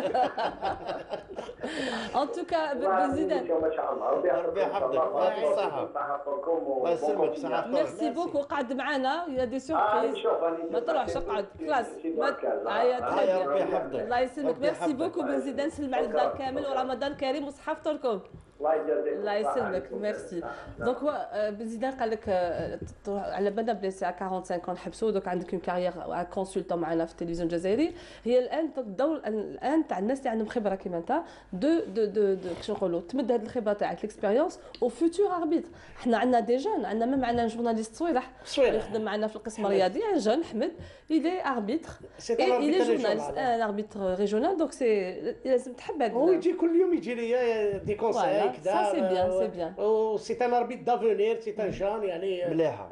ان توكا بزيدان. ما شاء الله ربي يحفظك. الله يعطيك الصحة. الله يسلمك صحة. ميرسي بوكو قعد معنا يا دي سوربريز. ما تروحش اقعد خلاص. هيا هيا ربي يحفظك. الله يسلمك. ميرسي بوكو بن زيدان سلم على الدار كامل ورمضان كريم وصحة فطوركم. الله يجازيك. الله يسلمك ميرسي. دونك هو بن زيدان قال لك على بالنا بلي على خمسة وأربعين نحبسوا دوك عندك اون كارير كونسلتون معنا في التلفزيون الجزائري. هي الان الدور الان تاع الناس اللي عندهم خبره كيما انت دو دو دو دو كيش نقولوا تمد هذه الخبره تاعك الاكسبيريونس او فيتور اربيتر. حنا عندنا دي جون عندنا ميم عندنا جورناليست صويرح يخدم معنا في القسم الرياضي جون حمد الي اربيتر الي جورناليست ان اربيتر ريجونال دونك سي لازم تحب هذا. هو يجي كل يوم يجي لي دي كونساي كذا. سا سي بيان سي بيان. و سي ان اربيت دافونير سي ان جون يعني مليحة.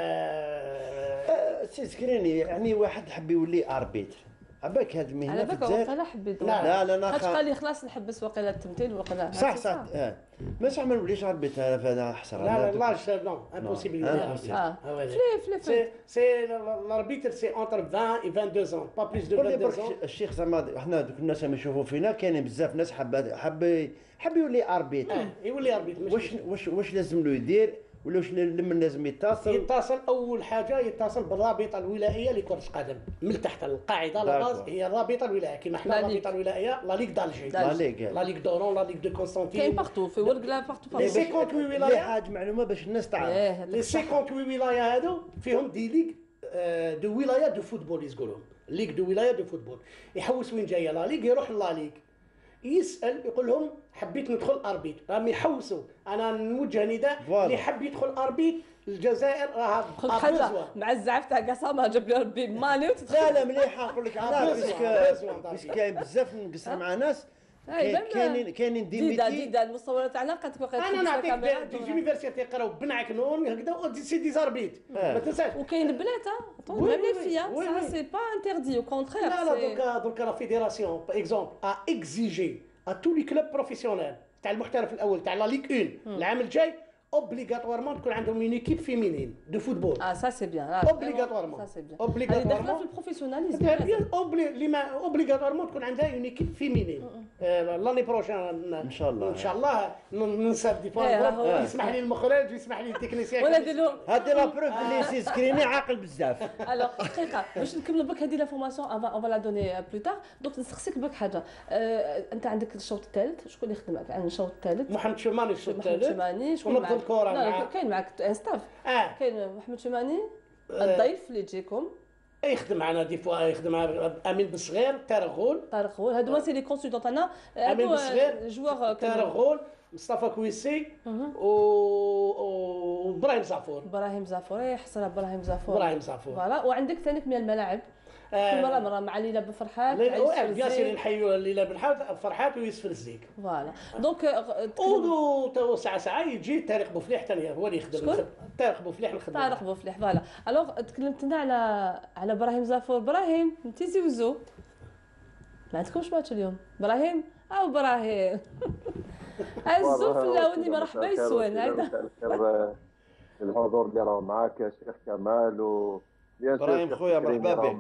سي سكريني يعني واحد حب يولي اربيتر. عباك هاد المهنه على في بالك الجزائر. وقيلا حبيت. لا لا لا خاطش قال لي خلاص نحبس وقيلا التمثيل وقيلا. صح صح اه مش ما نوليش اربيتر انا فانا حسره. لا لا لا نو امبوسيبل. اه فلي فلي سي سي الاربيتر سي انتر عشرين و اثنين وعشرين با بليس دو اثنين وعشرين. الشيخ زعما حنا دوك الناس اللي يشوفوا فينا كاينين بزاف ناس حب حب حب يولي اربيتر. يولي اربيتر. واش واش واش لازم له يدير ولا واش لمن لازم يتصل؟ يتصل اول حاجه يتصل بالرابطه الولائيه لكره القدم من تحت القاعده لاغاز هي الرابطه الولائيه كيما حنا الرابطه الولائيه لا ليغ دالجي لا ليغ لا ليغ دورون لا ليغ دو كونستانتين كاين بارتو في ورقلا بارتو لي بارتو. خمسة وثمانين لي ولايه حاجه معلومه باش الناس تعرف. لي خمسة وثمانين ولايه هادو فيهم دي ليغ دو ولايه دو فوتبول يقولوا ليغ دو ولايه دو فوتبول. يحوس وين جايه لا ليغ يروح لا ليغ يسال يقول لهم حبيت ندخل اربيت راهم يحوسوا. انا نوجه نداء اللي حب يدخل اربيت الجزائر راها حاجه مع الزعف تاع قسامه جاب لي ربي مالي وتدخل. لا لا مليحه نقول لك انا باسكو كاين بزاف نقصر مع ناس كاينين كاينين دي ديدا ديدا المصوره تاعنا قد تبقى انا نعطيك دي يونيفرسيتي يقراو بن عكنون هكذا سي دي زاربيت ما تنساش. وكاين البنات ها ميم لي فيا سا سي با انتردي او كونترير. لا لا دركا دركا لا فيديراسيون باغ اكزومبل ا اكزيجي ا تو لي كلوب بروفيسيونيل تاع المحترف الاول تاع لا ليغ واحد العام الجاي اوبليغاتوارمون تكون عندهم اون ايكيب فيمينين دو فوتبول. اه سا سي بيان اوبليغاتوارمون سا سي بيان. اوبليغاتوارمون داخله في البروفيسيوناليزم. اوبلي اللي ما اوبليغاتوارمون تكون عندها اون ايكيب فيمينين. لاني بروشان ان شاء الله ان شاء الله ننسب دي فوا يسمح لي المخرج ويسمح لي التكنيسيان. ولا ندير له هذه لا بروف اللي سي سكريني عاقل بزاف. الوغ دقيقه باش نكملوا بك هذه لافورماسيون اون لا دوني بلو تار. دونك نسقسيك بك حاجه انت عندك الشوط الثالث شكون اللي يخدم معك عن الشوط الثالث؟ محمد شماني الشوط الثالث. محمد شماني شكون معك؟ الكره كاين معك ان ستاف. اه كاين محمد شماني الضيف اللي يجيكم يخدم معنا دي فوا يخدم مع امين بالصغير طارق غول. طارق غول هادو سي لي كونسلتون تاعنا. امين بالصغير جوار طارق غول مصطفى كويسي و وابراهيم زعفور. ابراهيم زعفور يحسن ابراهيم زعفور. ابراهيم زعفور فوالا وعندك ثاني من الملاعب كل مره مره مع ليلى بن فرحات بيان سير نحيوا ليلى بن فرحات ويوسف الزيك. فوالا دونك و ساعه ساعه يجي طارق بوفليح ثاني هو اللي يخدم. طارق بوفليح نخدم. طارق بوفليح فوالا. الوغ تكلمت لنا على على ابراهيم زعفور. ابراهيم انت زوزو ما عندكمش ماتش اليوم؟ ابراهيم او ابراهيم الزوف الاولي مرحبا يسوان هذا الحضور اللي راه معاك يا شيخ كمال و ابراهيم خويا مرحبا بك.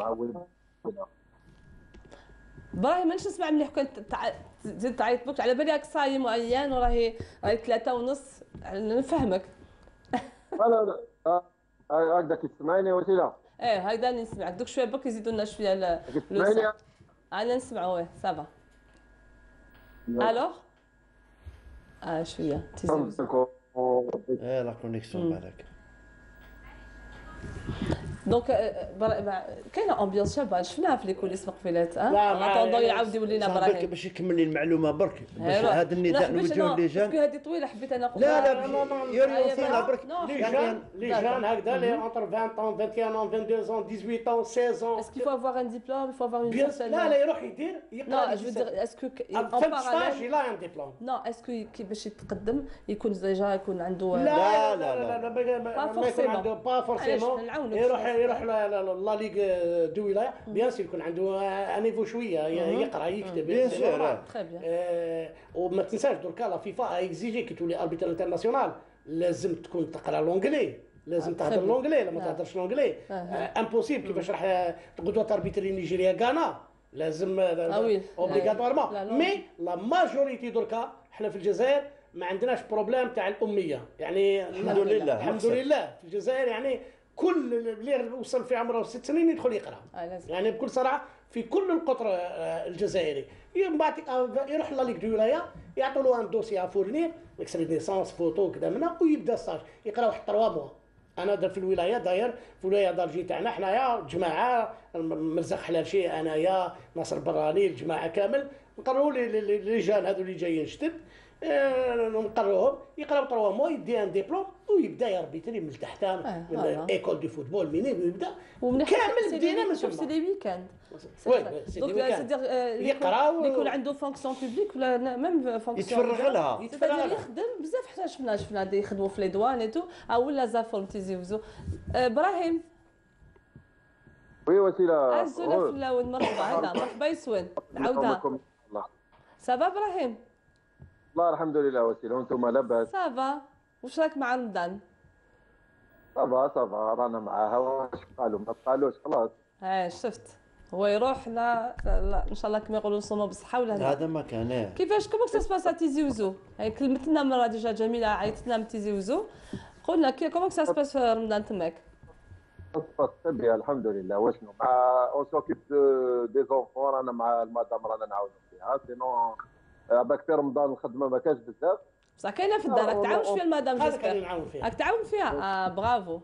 ابراهيم مانيش نسمع مليح كنت تزيد تعيط بك على بالي راك صايم وعيان وراهي راهي ثلاثة ونص نفهمك. لا لا لا هكذاك تسمعيني وسيله؟ ايه هكذا نسمعك دوك شويه بك يزيدوا لنا شويه لو انا نسمعوا واه صافا. الوغ اه شويه تزيد ايه لا كونيكسيون بالك. دونك كاينه امبيونس شابه شفناها في لي كوليس مقبلات ها طوندون يعاود يولي لنا ابراهيم باش يكمل لي المعلومه برك باش هذا النداء نوجهوا للجان باسكو هذه طويله حبيت انا نقول لا لا يوري فينا برك لي جان لي جان هكذا لي اونتر عشرين ans vingt et un ans vingt-deux ans dix-huit ans seize ans est-ce qu'il faut avoir un diplôme il faut avoir une certaine لا لا يروح يدير يقرا non je veux dire est-ce que en parallèle il a un diplôme non est-ce que كي باش يتقدم يكون ديجا يكون عنده لا لا لا ما يكون عنده با فورسيمون يروح يروح لا ليغ دو ولايه بيان سي يكون عنده ان نيفو شويه يقرا يكتب بيان سور تري بيان وما تنساش دركا لا فيفا اكزيجي كي تولي اربيتر انترناسيونال لازم تكون تقرا لونجلي لازم تهضر لونجلي لما تهضرش لونجلي امبوسيبل كيفاش راح تقعدوا تاربيتري نيجيريا غانا لازم اوبليغاتوارمون مي لا ماجوريتي دركا حنا في الجزائر ما عندناش بروبليم تاع الاميه يعني الحمد لله الحمد لله في الجزائر يعني كل اللي وصل في عمره ست سنين يدخل يقرا يعني بكل صراحه في كل القطر الجزائري يروح لا ليغ دو ولايه يعطوا له ان دوسي فورنير اكستري نيسانس فوتو كذا منها ويبدا ستاج يقرا واحد ثلاثة موا انا در في الولايه داير في الولايه دارجي تاعنا حنايا جماعه مرزق حلاشي انايا ناصر براني الجماعه كامل نقرروا لي الرجال هذو اللي جايين جدد نقرروهم يقراو ثلاثة موا يدي ان ديبلوم ويبدا يربيتري من تحت من ايكول دو فوتبول ميني ويبدا كامل بدينا من تما سي لي ويكاند وي سي لي ويكاند يقراو يكون عنده فونكسيون بوبليك ولا ميم فونكسيون يتفرغ لها يتفرغ يخدم بزاف حتى شفنا شفنا دي يخدموا في لي دوان اي تو او ولا زافورم تيزيوزو ابراهيم وي وسيله عزوله في الاول مرحبا هذا مرحبا يسون عاودها سافا ابراهيم والله الحمد لله وسيله وانتم لاباس سافا واش راك مع رمضان صافا صافا رانا معاها واش قالوا ما قالوش خلاص اه شفت هو يروح لا, لا ان شاء الله كما يقولوا نصوموا بالصحه ولا لا هذا ما كان كيفاش كومون سا سباس تيزي وزو هي كلمت لنا مره ديجا جميله عيطتنا من تيزي وزو قلنا كومون سا سباس في رمضان تماك سباس بيان الحمد لله واشنو مع اون سوكيب دي زونفون رانا مع المدام رانا نعاونوا فيها سينو باك في رمضان الخدمه ما كانش بزاف بصح كاينه في الدار راك تعاون فيها المدام جيسكا نعاون فيها راك تعاون فيها اه برافو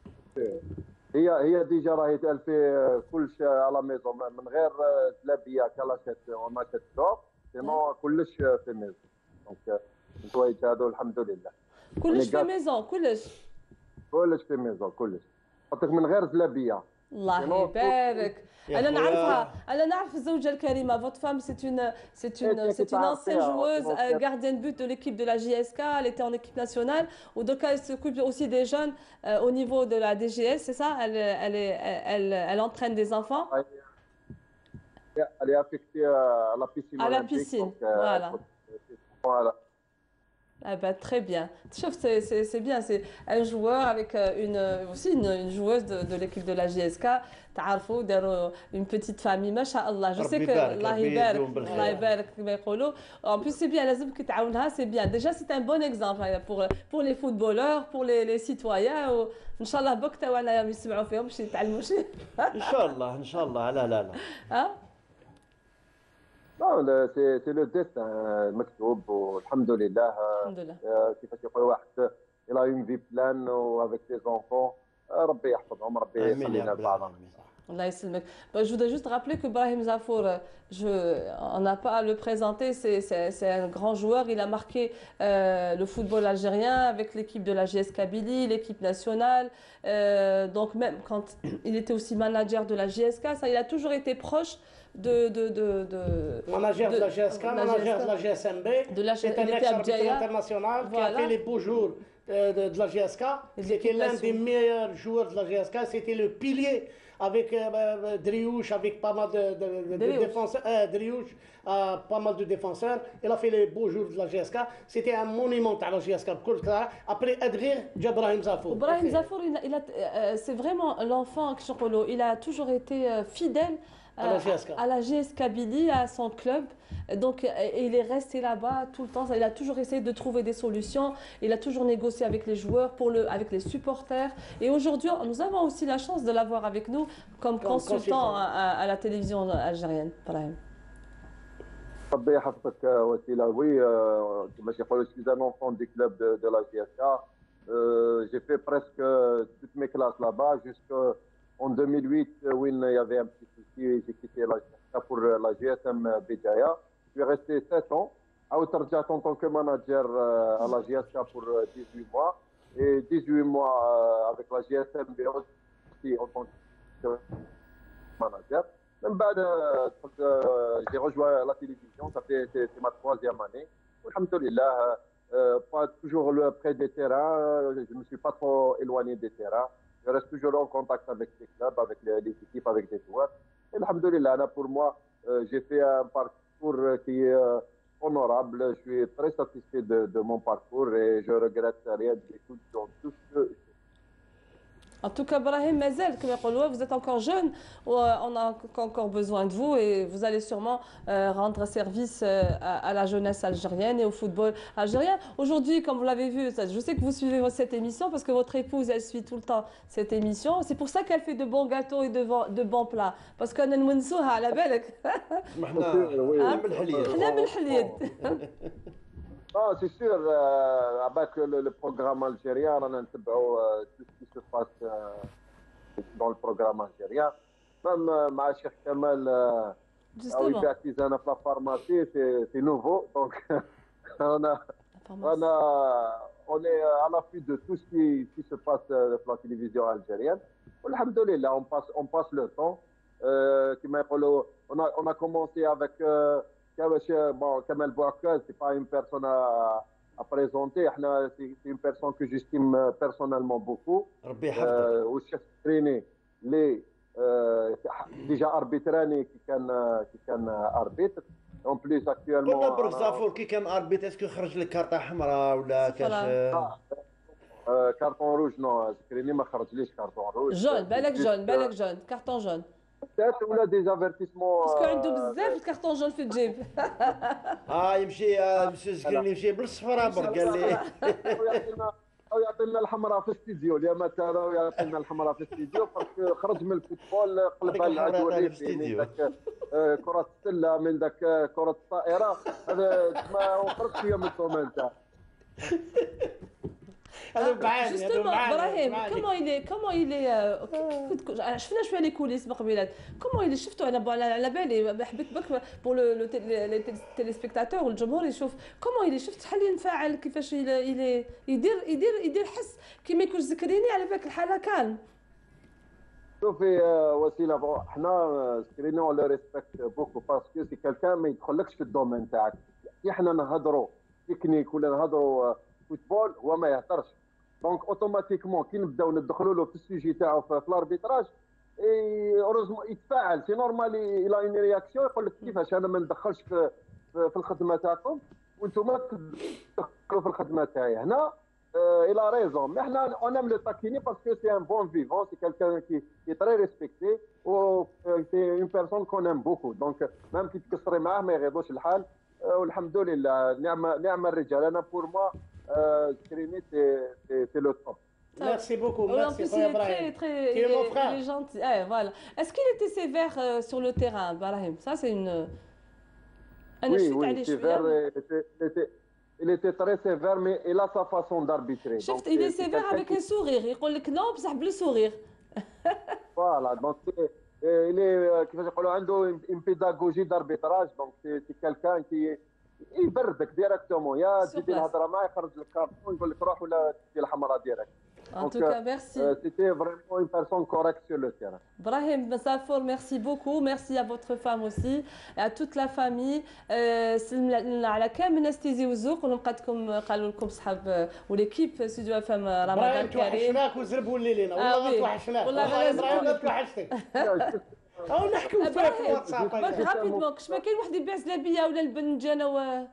هي هي ديجا راهي في كلش على ميزون من غير تلابيه كلاشات وماشات دوب سينو كلش في ميزون دونك الحوايج هذو الحمد لله كلش في ميزون كلش كلش في ميزون كلش حطك من غير تلابيه الله يبارك انا نعرفها انا نعرف الزوجه الكريمه votre femme c'est une c'est une c'est une ancienne joueuse gardienne but de l'équipe de la J S K elle était en équipe nationale ou donc elle s'occupe aussi des jeunes au niveau de la D G S c'est ça elle elle elle elle entraîne des enfants elle est affectée à la piscine à la piscine voilà voilà Ah bah, très bien. C'est bien, c'est un joueur avec une, aussi une, une joueuse de, de l'équipe de la J S K. تعرفوا داروا une petite famille ما شاء الله. Je sais que الله يبارك الله يبارك كما يقولوا. En plus c'est bien لازمك تعاونها c'est bien. Déjà c'est un bon exemple pour pour les footballeurs, pour les les citoyens. وإن شاء الله بوك تاو أنا يسمعوا فيهم باش يتعلموا شيء. إن شاء الله إن شاء الله لا لا لا. ها؟ Non, c'est le destin المكتوب والحمد لله. الحمد لله. كيفاش يقول واحد il a une vie pleine avec ses enfants. ربي يحفظهم ربي يسلمنا بعضهم. الله يسلمك. Je voudrais juste rappeler que Brahim Zafour, je, on n'a pas à le présenter, c'est un grand joueur. Il a marqué euh, le football algérien avec l'équipe de la J S Kabylie, l'équipe nationale. Euh, donc même quand il était aussi manager de la J S K, ça, il a toujours été proche de de de de manager de, de la J S K, manager de la G S M B, de la c'est un ex-arbitre international voilà. qui a fait les beaux jours de, de, de la J S K. C'était l'un des meilleurs joueurs de la J S K. C'était le pilier avec euh, Driouche, avec pas mal de, de, de, de défenseurs. Euh, Driouche, euh, pas mal de défenseurs. Il a fait les beaux jours de la J S K. C'était un monument à la J S K. Après Adrir, Brahim Zafour. Brahim Zafour, il a, il a, euh, c'est vraiment l'enfant, il a toujours été euh, fidèle. À la J S K. À la J S Kabylie, à son club. Donc, il est resté là-bas tout le temps. Il a toujours essayé de trouver des solutions. Il a toujours négocié avec les joueurs, pour le, avec les supporters. Et aujourd'hui, nous avons aussi la chance de l'avoir avec nous comme, comme consultant, consultant. À, à la télévision algérienne. ربي يحفظك وسيلة وي كيفاش يقولوا je suis un enfant du club de, de la J S K. Euh, j'ai fait presque toutes mes classes là-bas jusqu'à en deux mille huit, où il y avait un petit souci, j'ai quitté la G S M pour la G S M Béjaïa. Je suis resté sept ans. Aoutarjat en tant que manager à la G S K pour dix-huit mois. Et dix-huit mois avec la G S M B aussi en tant que manager. Même بعد j'ai rejoint la télévision, ça fait c'est ma troisième année. Alhamdoulilah, pas toujours près des terrains, je ne me suis pas trop éloigné des terrains. Je reste toujours en contact avec les clubs, avec les, les équipes, avec les joueurs. Et alhamdoulilah, pour moi, j'ai fait un parcours qui est honorable. Je suis très satisfait de, de mon parcours et je regrette rien du tout dans tout ce que En tout cas, Brahim Mazel, comme vous êtes encore jeune, on a encore besoin de vous et vous allez sûrement euh, rendre service euh, à, à la jeunesse algérienne et au football algérien. Aujourd'hui, comme vous l'avez vu, je sais que vous suivez cette émission parce que votre épouse, elle suit tout le temps cette émission. C'est pour ça qu'elle fait de bons gâteaux et de, de bons plats. Parce qu'on a نونسوها على بالك. حنا من الحليب. Ah, c'est sûr, euh, avec le, le programme algérien, on a euh, tout ce qui se passe euh, dans le programme algérien. Même euh, Cheikh Kamal, euh, où il fait artisanat dans la pharmacie, c'est nouveau. Donc, on, a, on, a, on est à l'affût de tout ce qui, qui se passe euh, dans la télévision algérienne. Alhamdoulilah, on passe, on passe le temps. Euh, on, a, on a commencé avec... Euh, Bon, Kamel Bouakkaz, ce n'est pas une personne à, à présenter. C'est une personne que j'estime personnellement beaucoup. Euh, au chef Trini, les euh, déjà arbitrani qui كان qui كان arbitre. En plus actuellement. قلنا برك زافور كي كان arbitre, est-ce que خرج لك كارطة حمراء ولا كاش؟ كارطون روج نو Trini ما خرجليش كارطون روج. جون بالك جون بالك جون كارطون جون. ولا دي افيرتيسمون باسكو عنده بزاف الكارطون جون في الجيب. اه يمشي مسيو زكريني يمشي بالصفراء برك قال لي او يعطينا الحمراء في الاستديو اليوم مثلا ويعطينا الحمراء في الاستديو باسكو خرج من الفوتبول قلب على العدو الريفي كرة السلة من ذاك كرة الطائرة هذا ما خرج فيها من الدومين تاعه. Justement, Brahim, comment il est, comment il est, شفنا شويه لي كوليس مقبلات. Comment il est شفتوا انا على بالي حبيت برك pour le téléspectateur والجمهور يشوف comment il est شفت شحال ينفعل كيفاش يدير يدير يدير حس كيما يكون زكريني على بالك الحاله كان. شوفي وسيله حنا زكريني ولا ريسبكت بوكو باسكو سي كالكان ما يدخلكش في الدومين تاعك. كي حنا نهضروا تكنيك ولا نهضروا فوتبول هو ما يهضرش. دونك اوتوماتيكمون كي نبداو ندخلوا له في السوجي تاعو في الاربيتراج اوريزمون يتفاعل سي نورمال الى اون رياكسيون يقول لك كيفاش انا ما ندخلش في, في الخدمه تاعكم وانتم تدخلوا في الخدمه تاعي هنا الى ريزون مي حنا اون ام لو تاكيني باسكو سي ان بون فيفون سي كالكان كي كي تري ريسبكتي و سي اون بيرسون كون ام بوكو دونك ميم كي تكسري معاه ما يغيظوش الحال والحمد لله نعم نعم الرجال انا بور موا Zikrini, c'est le top. Merci beaucoup. Merci, en plus, il est très, très, il est, il est gentil. Eh, voilà. Est-ce qu'il était sévère euh, sur le terrain, Brahim? Ça, c'est une. Oui, oui, sévère. Il était, il était très sévère, mais il a sa façon d'arbitrer. Donc, il est sévère avec un sourire. Il dit que non, ça le sourire. Voilà, donc il est, كيفاش يقولوا عنده une pédagogie d'arbitrage, donc c'est quelqu'un qui est يبردك ديريكتومون يا تزيدي الهضره معاه يخرج لك كارطون يقول لك روح ولا تدي الحمراء ديريكت. En tout cas, merci. Euh, C'était vraiment une personne correcte sur le terrain. Brahim Zafour, merci beaucoup. Merci à votre femme aussi, et à toute la famille. على كامل الناس تيزيوزوك ونبقاتكم قالوا لكم صحاب وليكيب استوديو اف ام رمضان كريم. توحشناك وزربوا الليلين والله توحشناك. والله ابراهيم توحشتك. او نحكيو فيها في الواتساب. رابيدمون كش ما كاين واحد يبيع زلابيه ولا البنجانه و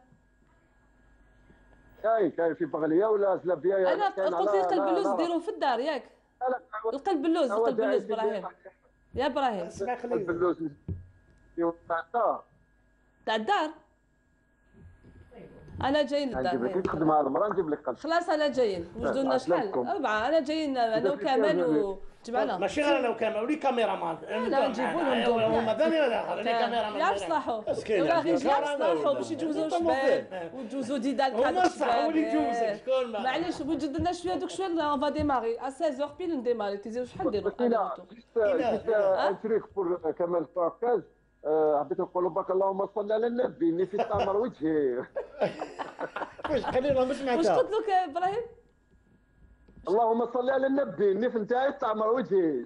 كاين كاين في بغليه ولا زلابيه. انا قلت لي قلب اللوز ديروه في الدار ياك. القلب اللوز قلب اللوز ابراهيم. يا ابراهيم قلب اللوز تاع الدار. تاع الدار انا جايين للدار. نجيب لك خدمه هذا المره نجيب لك قلب. خلاص انا جايين، وجدوا لنا شحال؟ اربعه، انا جايين انا وكمال وجمعنا. ماشي غير انا وكمال ولي كاميرا مان. لا نجيبوا لهم دوك. هما ثاني ولا ولي كاميرا مان. يا صلاحوا. ولا غير يصلحوا باش يجوزوا شباب ويجوزوا ديدال كادر. هما صح ولي يجوزك شكون ما. معليش وجد لنا شويه دوك شويه اون فا ديماري ا ستة هور بيل نديماري تيزيو شحال نديروا؟ لا ان تريك بور كمال فاكاج حبيت نقول لك اللهم صل على النبي اني في تامر وجهي. واش قليلا ما سمعتها. واش قلت لك ابراهيم؟ اللهم صل على النبي اني في نتاعي تعمر وجهي.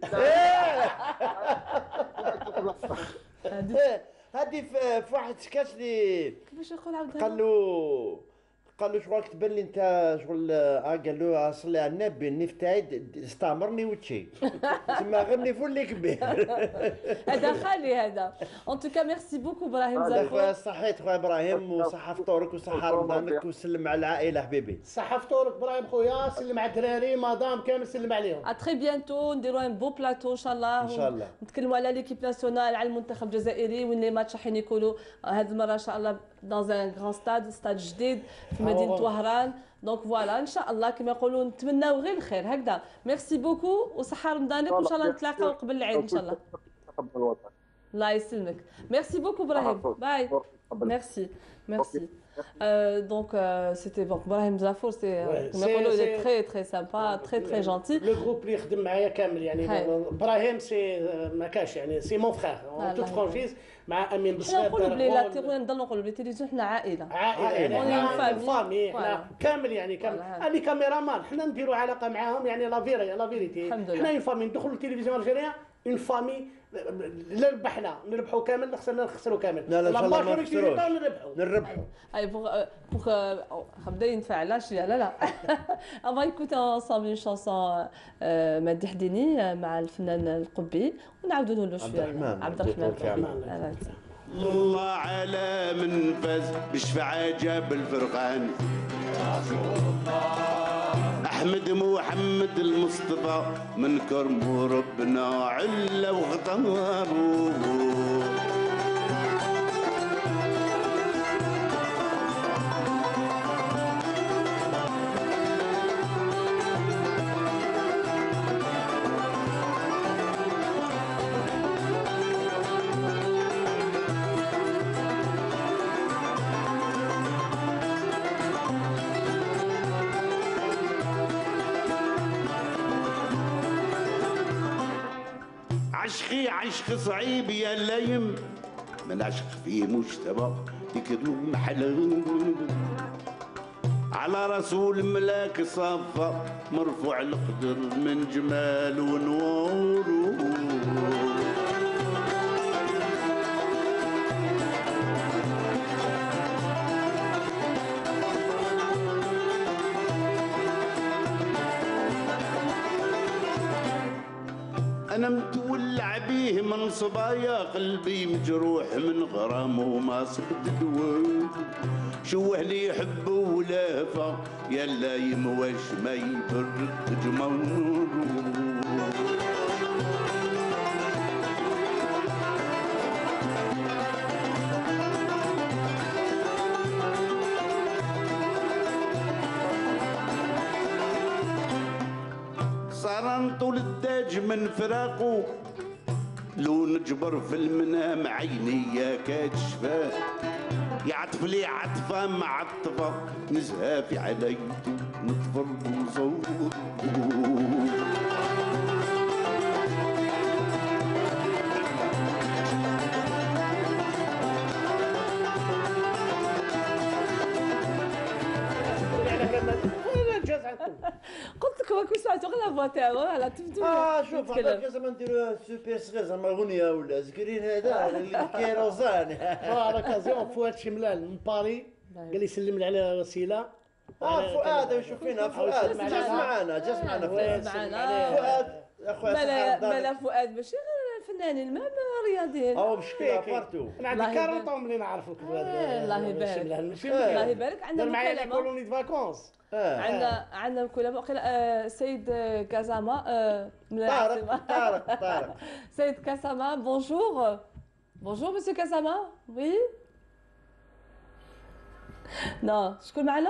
هذه في واحد سكاش اللي كيفاش يقول عاود قال له قال له شغل تبان لي انت شغل اه قال له صلي على النبي النيف تاعي استعمرني وتشي تما غير نيفو اللي كبير. هذا خالي هذا. ان توكا ميرسي بوكو ابراهيم زاكو. خويا زاكو. صحيت خويا ابراهيم وصحة فطورك وصحة رمضانك وسلم على العائلة حبيبي. صحة فطورك ابراهيم خويا، سلم على الدراري مدام كامل سلم عليهم. ا تري بيانتو نديرو ان بو بلاطو ان شاء الله. ان شاء الله. نتكلموا على ليكيب ناسيونال على المنتخب الجزائري وين لي ماتش راحين يكونوا هذه المرة ان شاء الله دون ان غران ستاد ستاد جديد في مدينة وهران. دونك فوالا ان شاء الله كما يقولوا نتمناو غير الخير هكذا. ميرسي بوكو وصحة رمضانك وان شاء الله نتلاقاو قبل العيد ان شاء الله. الله يسلمك. ميرسي بوكو ابراهيم. باي. ميرسي ميرسي. دونك سيتي بون ابراهيم زافور سي كما يقولوا il est très très sympa très très gentil. لو جروب اللي يخدم معايا كامل يعني ابراهيم سي ما كاش يعني سي مون فخير اون توت فرانشيز مع امين بصير. نقولوا بلي لا تيغون نضل نقولوا بلي تيليفزيون حنا عائله. عائله يعني فامي حنا كامل يعني كامل. هذه كاميرا مان حنا نديروا علاقه معاهم يعني لا فيري لا فيريتي. حنا اون فامي ندخلوا التلفزيون الجزائريه اون فامي لا ربحنا نربحوا كامل خسرنا نخسروا كامل. لا لا ان شاء الله ما نخسروش نربحوا نربحوا. اي بوغ بوغ بدا ينفعل شويه لا لا. on va écouter ensemble une chanson مديح ديني مع الفنان القبي ونعاودوا له شويه عبد الرحمن. الله على من فاز بالشفاعة جاب الفرقان أحمد محمد المصطفى من كرم ربنا علا وغطاره. عشقي عشق صعيب يا لايم من عشق فيه مجتبى يكذب محلى على رسول ملاك صفا مرفوع القدر من جمال ونوره. أنا متولع بيه من صبايا قلبي مجروح من غرام وما صبت دواء شوه لي يحب ولافة يا لايم واش ما يبرد جمره. صار نطول الداج من فراقه لو نجبر في المنام عيني يا كاتشفاه يعطف لي عطفه مع عطفه نزهى في عليته نطفر بوزوره. قلت لكم راكم سمعتوا غير لافوا تاعو على تفتو. اه شوف هذا لازم نديروا سوبر صغير زعما اغنيه ولا زكرين هذا الكيروزان. اه لوكازيون فؤاد شملال من باري قال لي سلم لي على وسيله. اه فؤاد يشوف فينا فؤاد جاز معانا جاز معانا فؤاد معانا فؤاد اخويا مالا مالا فؤاد ماشي غير فنانين ما رياضيين. او بشكل بارتو انا عندي أربعين عام اللي نعرفوك. الله يبارك الله يبارك. عندنا معايا كولوني دو فاكونس. عندنا عندنا مكالمة سيد كازاما طارق طارق طارق سيد كاساما. بونجور بونجور مسيو كاساما. وي Non, شكون معنا؟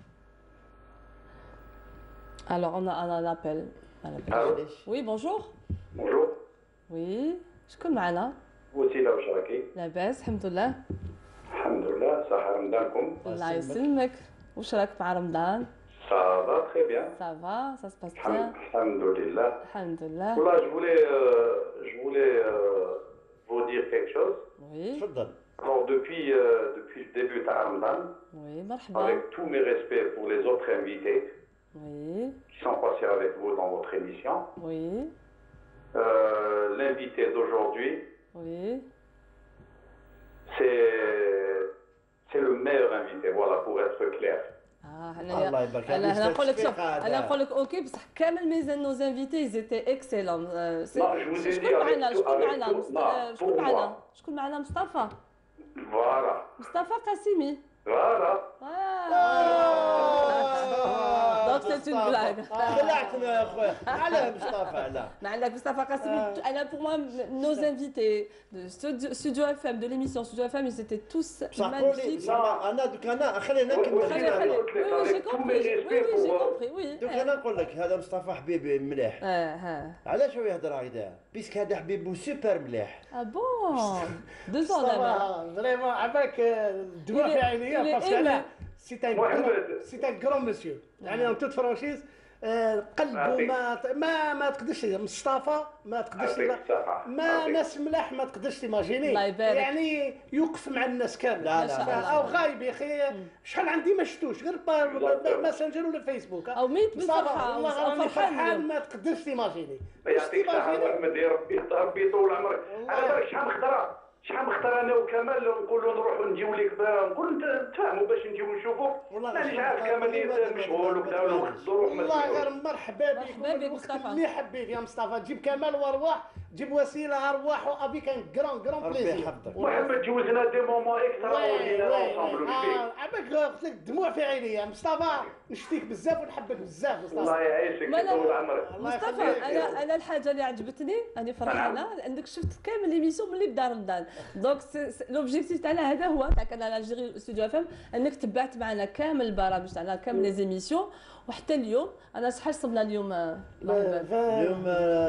Alors on a un appel. Un appel. Allô. Oui, bonjour. Bonjour. Oui, شكون معنا؟ وسيلة وشراكي. لاباس الحمد لله. الحمد لله صحة رمضانكم. الله يسلمك. واش راك مع رمضان؟ Ça va très bien. Ça va, ça se passe bien. Alhamdulillah. Alhamdulillah. Voilà, je voulais, euh, je voulais euh, vous dire quelque chose. Oui. Alors depuis, euh, depuis le début de Ramadan, Oui, مرحبا. avec tous mes respects pour les autres invités Oui. qui sont passés avec vous dans votre émission, Oui. euh, l'invité d'aujourd'hui, Oui. c'est, c'est le meilleur invité, voilà, pour être clair. اه انا انا انا نقول لك شوف انا نقول لك اوكي بصح كامل ميزان نوز انفيتي زيتي اكسيلون شكون معنا شكون معنا شكون معنا شكون معنا مصطفى فوالا مصطفى قاسمي فوالا دونك سي اون بلاغ خلعتنا يا خويا علاه مصطفى علاه ما عندك مصطفى قاسمي انا بور موا نوز انفيتي ستوديو اف ام دو ليميسيون ستوديو اف ام ils étaient tous magnifiques انا دوك انا خلينا نكمل خلي خلي وي جي كومبري وي وي جي كومبري وي دوك انا نقول لك هذا مصطفى حبيبي مليح اه ها علاش هو يهضر هكذا بيسك هذا حبيبو سوبر مليح اه بون دو زون دابا فريمون عباك الدموع في عينيا باسكو انا سي ان سي ان كرون مسيو يعني اون توت فرانشيز قلبه ما ما ما تقدرش مصطفى ما تقدرش ما ناس ملاح ما تقدرش تيماجيني يعني يوقف مع الناس كامل لا لا او غايب يا اخي شحال عندي ما شفتوش غير ماسنجر ولا فيسبوك او ميت بالفرحه والله فرحان ما تقدرش تيماجيني يعطيك الصحة محمد يا ربي ربي يطول عمرك على بالك شحال مخترع شحال مختار انا وكمال نقولوا نروحوا نجيو لك نقول نتفاهموا باش نجيو نشوفوا مانيش عارف كمال مشغول وكذا ولا نقدروا نروح والله غير مرحبا بك مرحبا بك مصطفى اللي حبيت يا مصطفى جيب كمال وارواح جيب وسيله ارواح وافيك ان كرون كرون بليزير محمد جوزنا دي مومون اكسترا اوردينير اونصومبل واش فيك عباك قلت لك الدموع في عيني يا مصطفى نشتيك بزاف ونحبك بزاف مصطفى الله يعيشك طول عمرك مصطفى انا انا الحاجه اللي عجبتني انا فرحانه انك شفت كامل ليميسيون ملي بدا رمضان دونك لوبجيكتيف تاعنا هذا هو تاع كان على جيري ستوديو اف ام انك تبعت معنا كامل البرامج تاعنا كامل لي زيميسيون وحتى اليوم انا شحال صبنا اليوم اليوم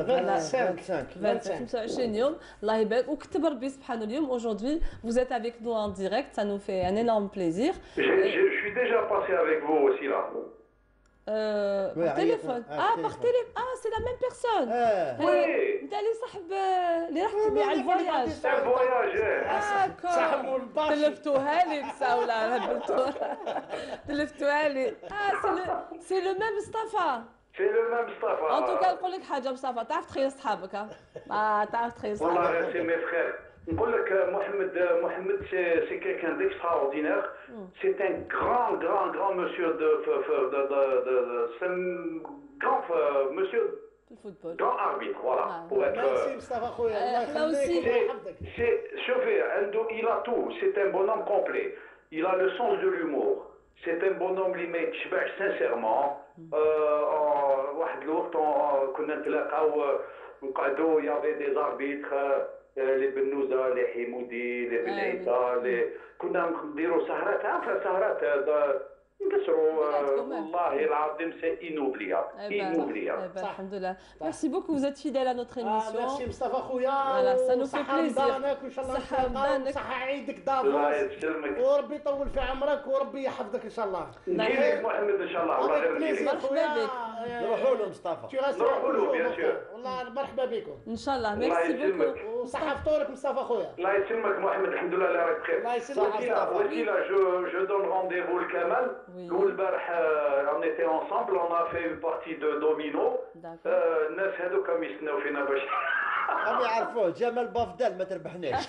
خمسة وعشرين يوم الله يبارك وكتب ربي سبحانه اليوم aujourd'hui vous êtes avec nous en direct ça nous fait un énorme plaisir je suis déjà passé avec vous aussi là Euh, par téléphone. Ah, par téléphone. Ah, c'est la même personne. Oui. انت اللي صاحب اللي رحت بيه على الفواياج. الفواياج. داكور. تلفتوها لي ولا هبلتوها. تلفتوها لي. اه سي لو سي لو ميم مصطفى. سي لو ميم مصطفى. ان توكا نقول لك حاجه مصطفى تعرف تخيل صحابك ها. اه تعرف تخيل صحابك. والله سي مي فخير. نقول لك محمد محمد سي سي كيلكان ديكستراوردينير سي ان غران غران غران مسيو دو دو دو سي ان غران مسيو الفوتبول غران اربيتر فوالا بور اتر ميرسي مصطفى خويا الله يخليك ويحفظك سي شوفي عنده il a tout c'est un bonhomme complet il a le sens de l'humour c'est un bonhomme اللي ما يتشبعش sincèrement واحد الوقت كنا نتلاقاو نقعدوا y avait des arbitres لي بنوزه لي حمودي لي بلعيسه لي كنا نديروا سهرات عارفه سهرات نكسروا والله العظيم سي انوبليابل انوبليابل الحمد لله ميرسي بوكو vous êtes fidèle à notre émission ميرسي مصطفى خويا فوالا ça nous fait plaisir ان شاء الله صحه صحه عيدك دافوس وربي يطول في عمرك وربي يحفظك ان شاء الله نجيك محمد ان شاء الله الله يرضيك مرحبا بك نروحوا له مصطفى نروحوا له بيان سور والله مرحبا بكم ان شاء الله ميرسي بوكو وصحه فطورك مصطفى خويا الله يسلمك محمد الحمد لله لا راك بخير الله يسلمك وسيله جو جو دون رونديفو لكمال والبارح on était ensemble on a fait une partie de domino الناس هذوك راهم يستناو فينا باش راهم يعرفوه جمال بافدال ما تربحناش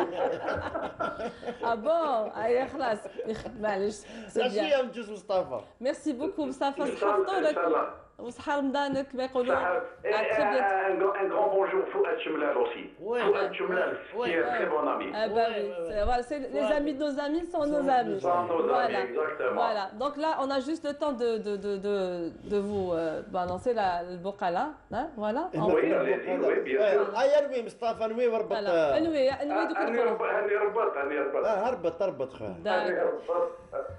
اه بون اي خلاص معليش عشيه نجوز مصطفى ميرسي بوكو مصطفى صحه فطورك وصحة رمضانك كما يقولوا ان غران بونجور فؤاد شملال اوسي فؤاد شملال كي تري بون امي ah bah oui voilà c'est les amis de nos amis sont nos amis voilà voilà donc là on a juste le temps de de de de de vous balancer la le bocala hein voilà oui allez-y oui bien sûr هيا نوي مصطفى نوي وربط. لا انوي انوي دوك هاني ربط هاني ربط هاني ربط. اه هربط اربط خويا. هاني ربط.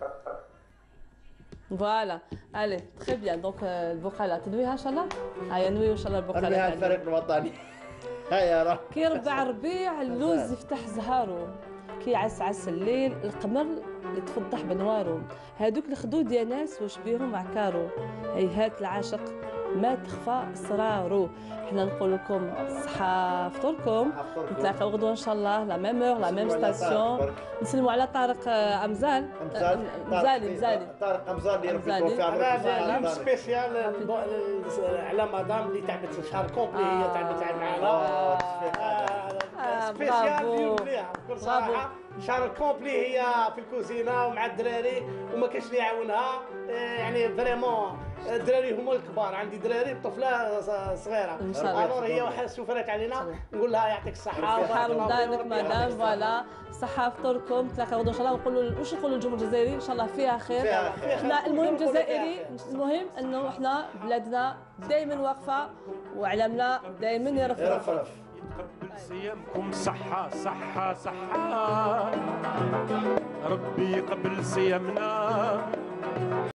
فوالا الي تري بيان دونك البقاله تنويها ان شاء الله. هيا نوي ان شاء الله البقاله. نويها الفريق الوطني. هيا راه. كي ربع ربيع اللوز يفتح زهارو، كي عسعس الليل القمر يتفضح بنوارو، هادوك الخدود يا ناس واش بيهم عكارو، هيهات العاشق ما تخفى اسرارو. حنا نقول لكم صحة فطوركم، نتلاقاو غدوه ان شاء الله لا ميم اور لا ميم ستاسيون. نسلموا على طارق امزال مزالي مزالي طارق امزالي ربي يكون في عمرك. هذا سبيسيال على مدام اللي تعبت شهر كومبلي، هي تعبت معنا سبيسيال ديالو فيها بكل صراحه. شهر كومبلي هي في الكوزينه ومع الدراري وما كاينش اللي يعاونها، يعني فريمون الدراري هما الكبار، عندي دراري طفله صغيره الور هي واحد سفرت علينا، نقول لها يعطيك الصحه صحه رمضانك مدام. فوالا صحه فطوركم، تلاقاو غدوه ان شاء الله. نقولوا واش نقولوا للجمهور الجزائري ان شاء الله فيها خير. حنا المهم جزائري، المهم انه احنا بلادنا دائما واقفه وعلمنا دائما يرفرف. يتقبل صيامكم صحة صحة صحة، ربي يقبل صيامنا.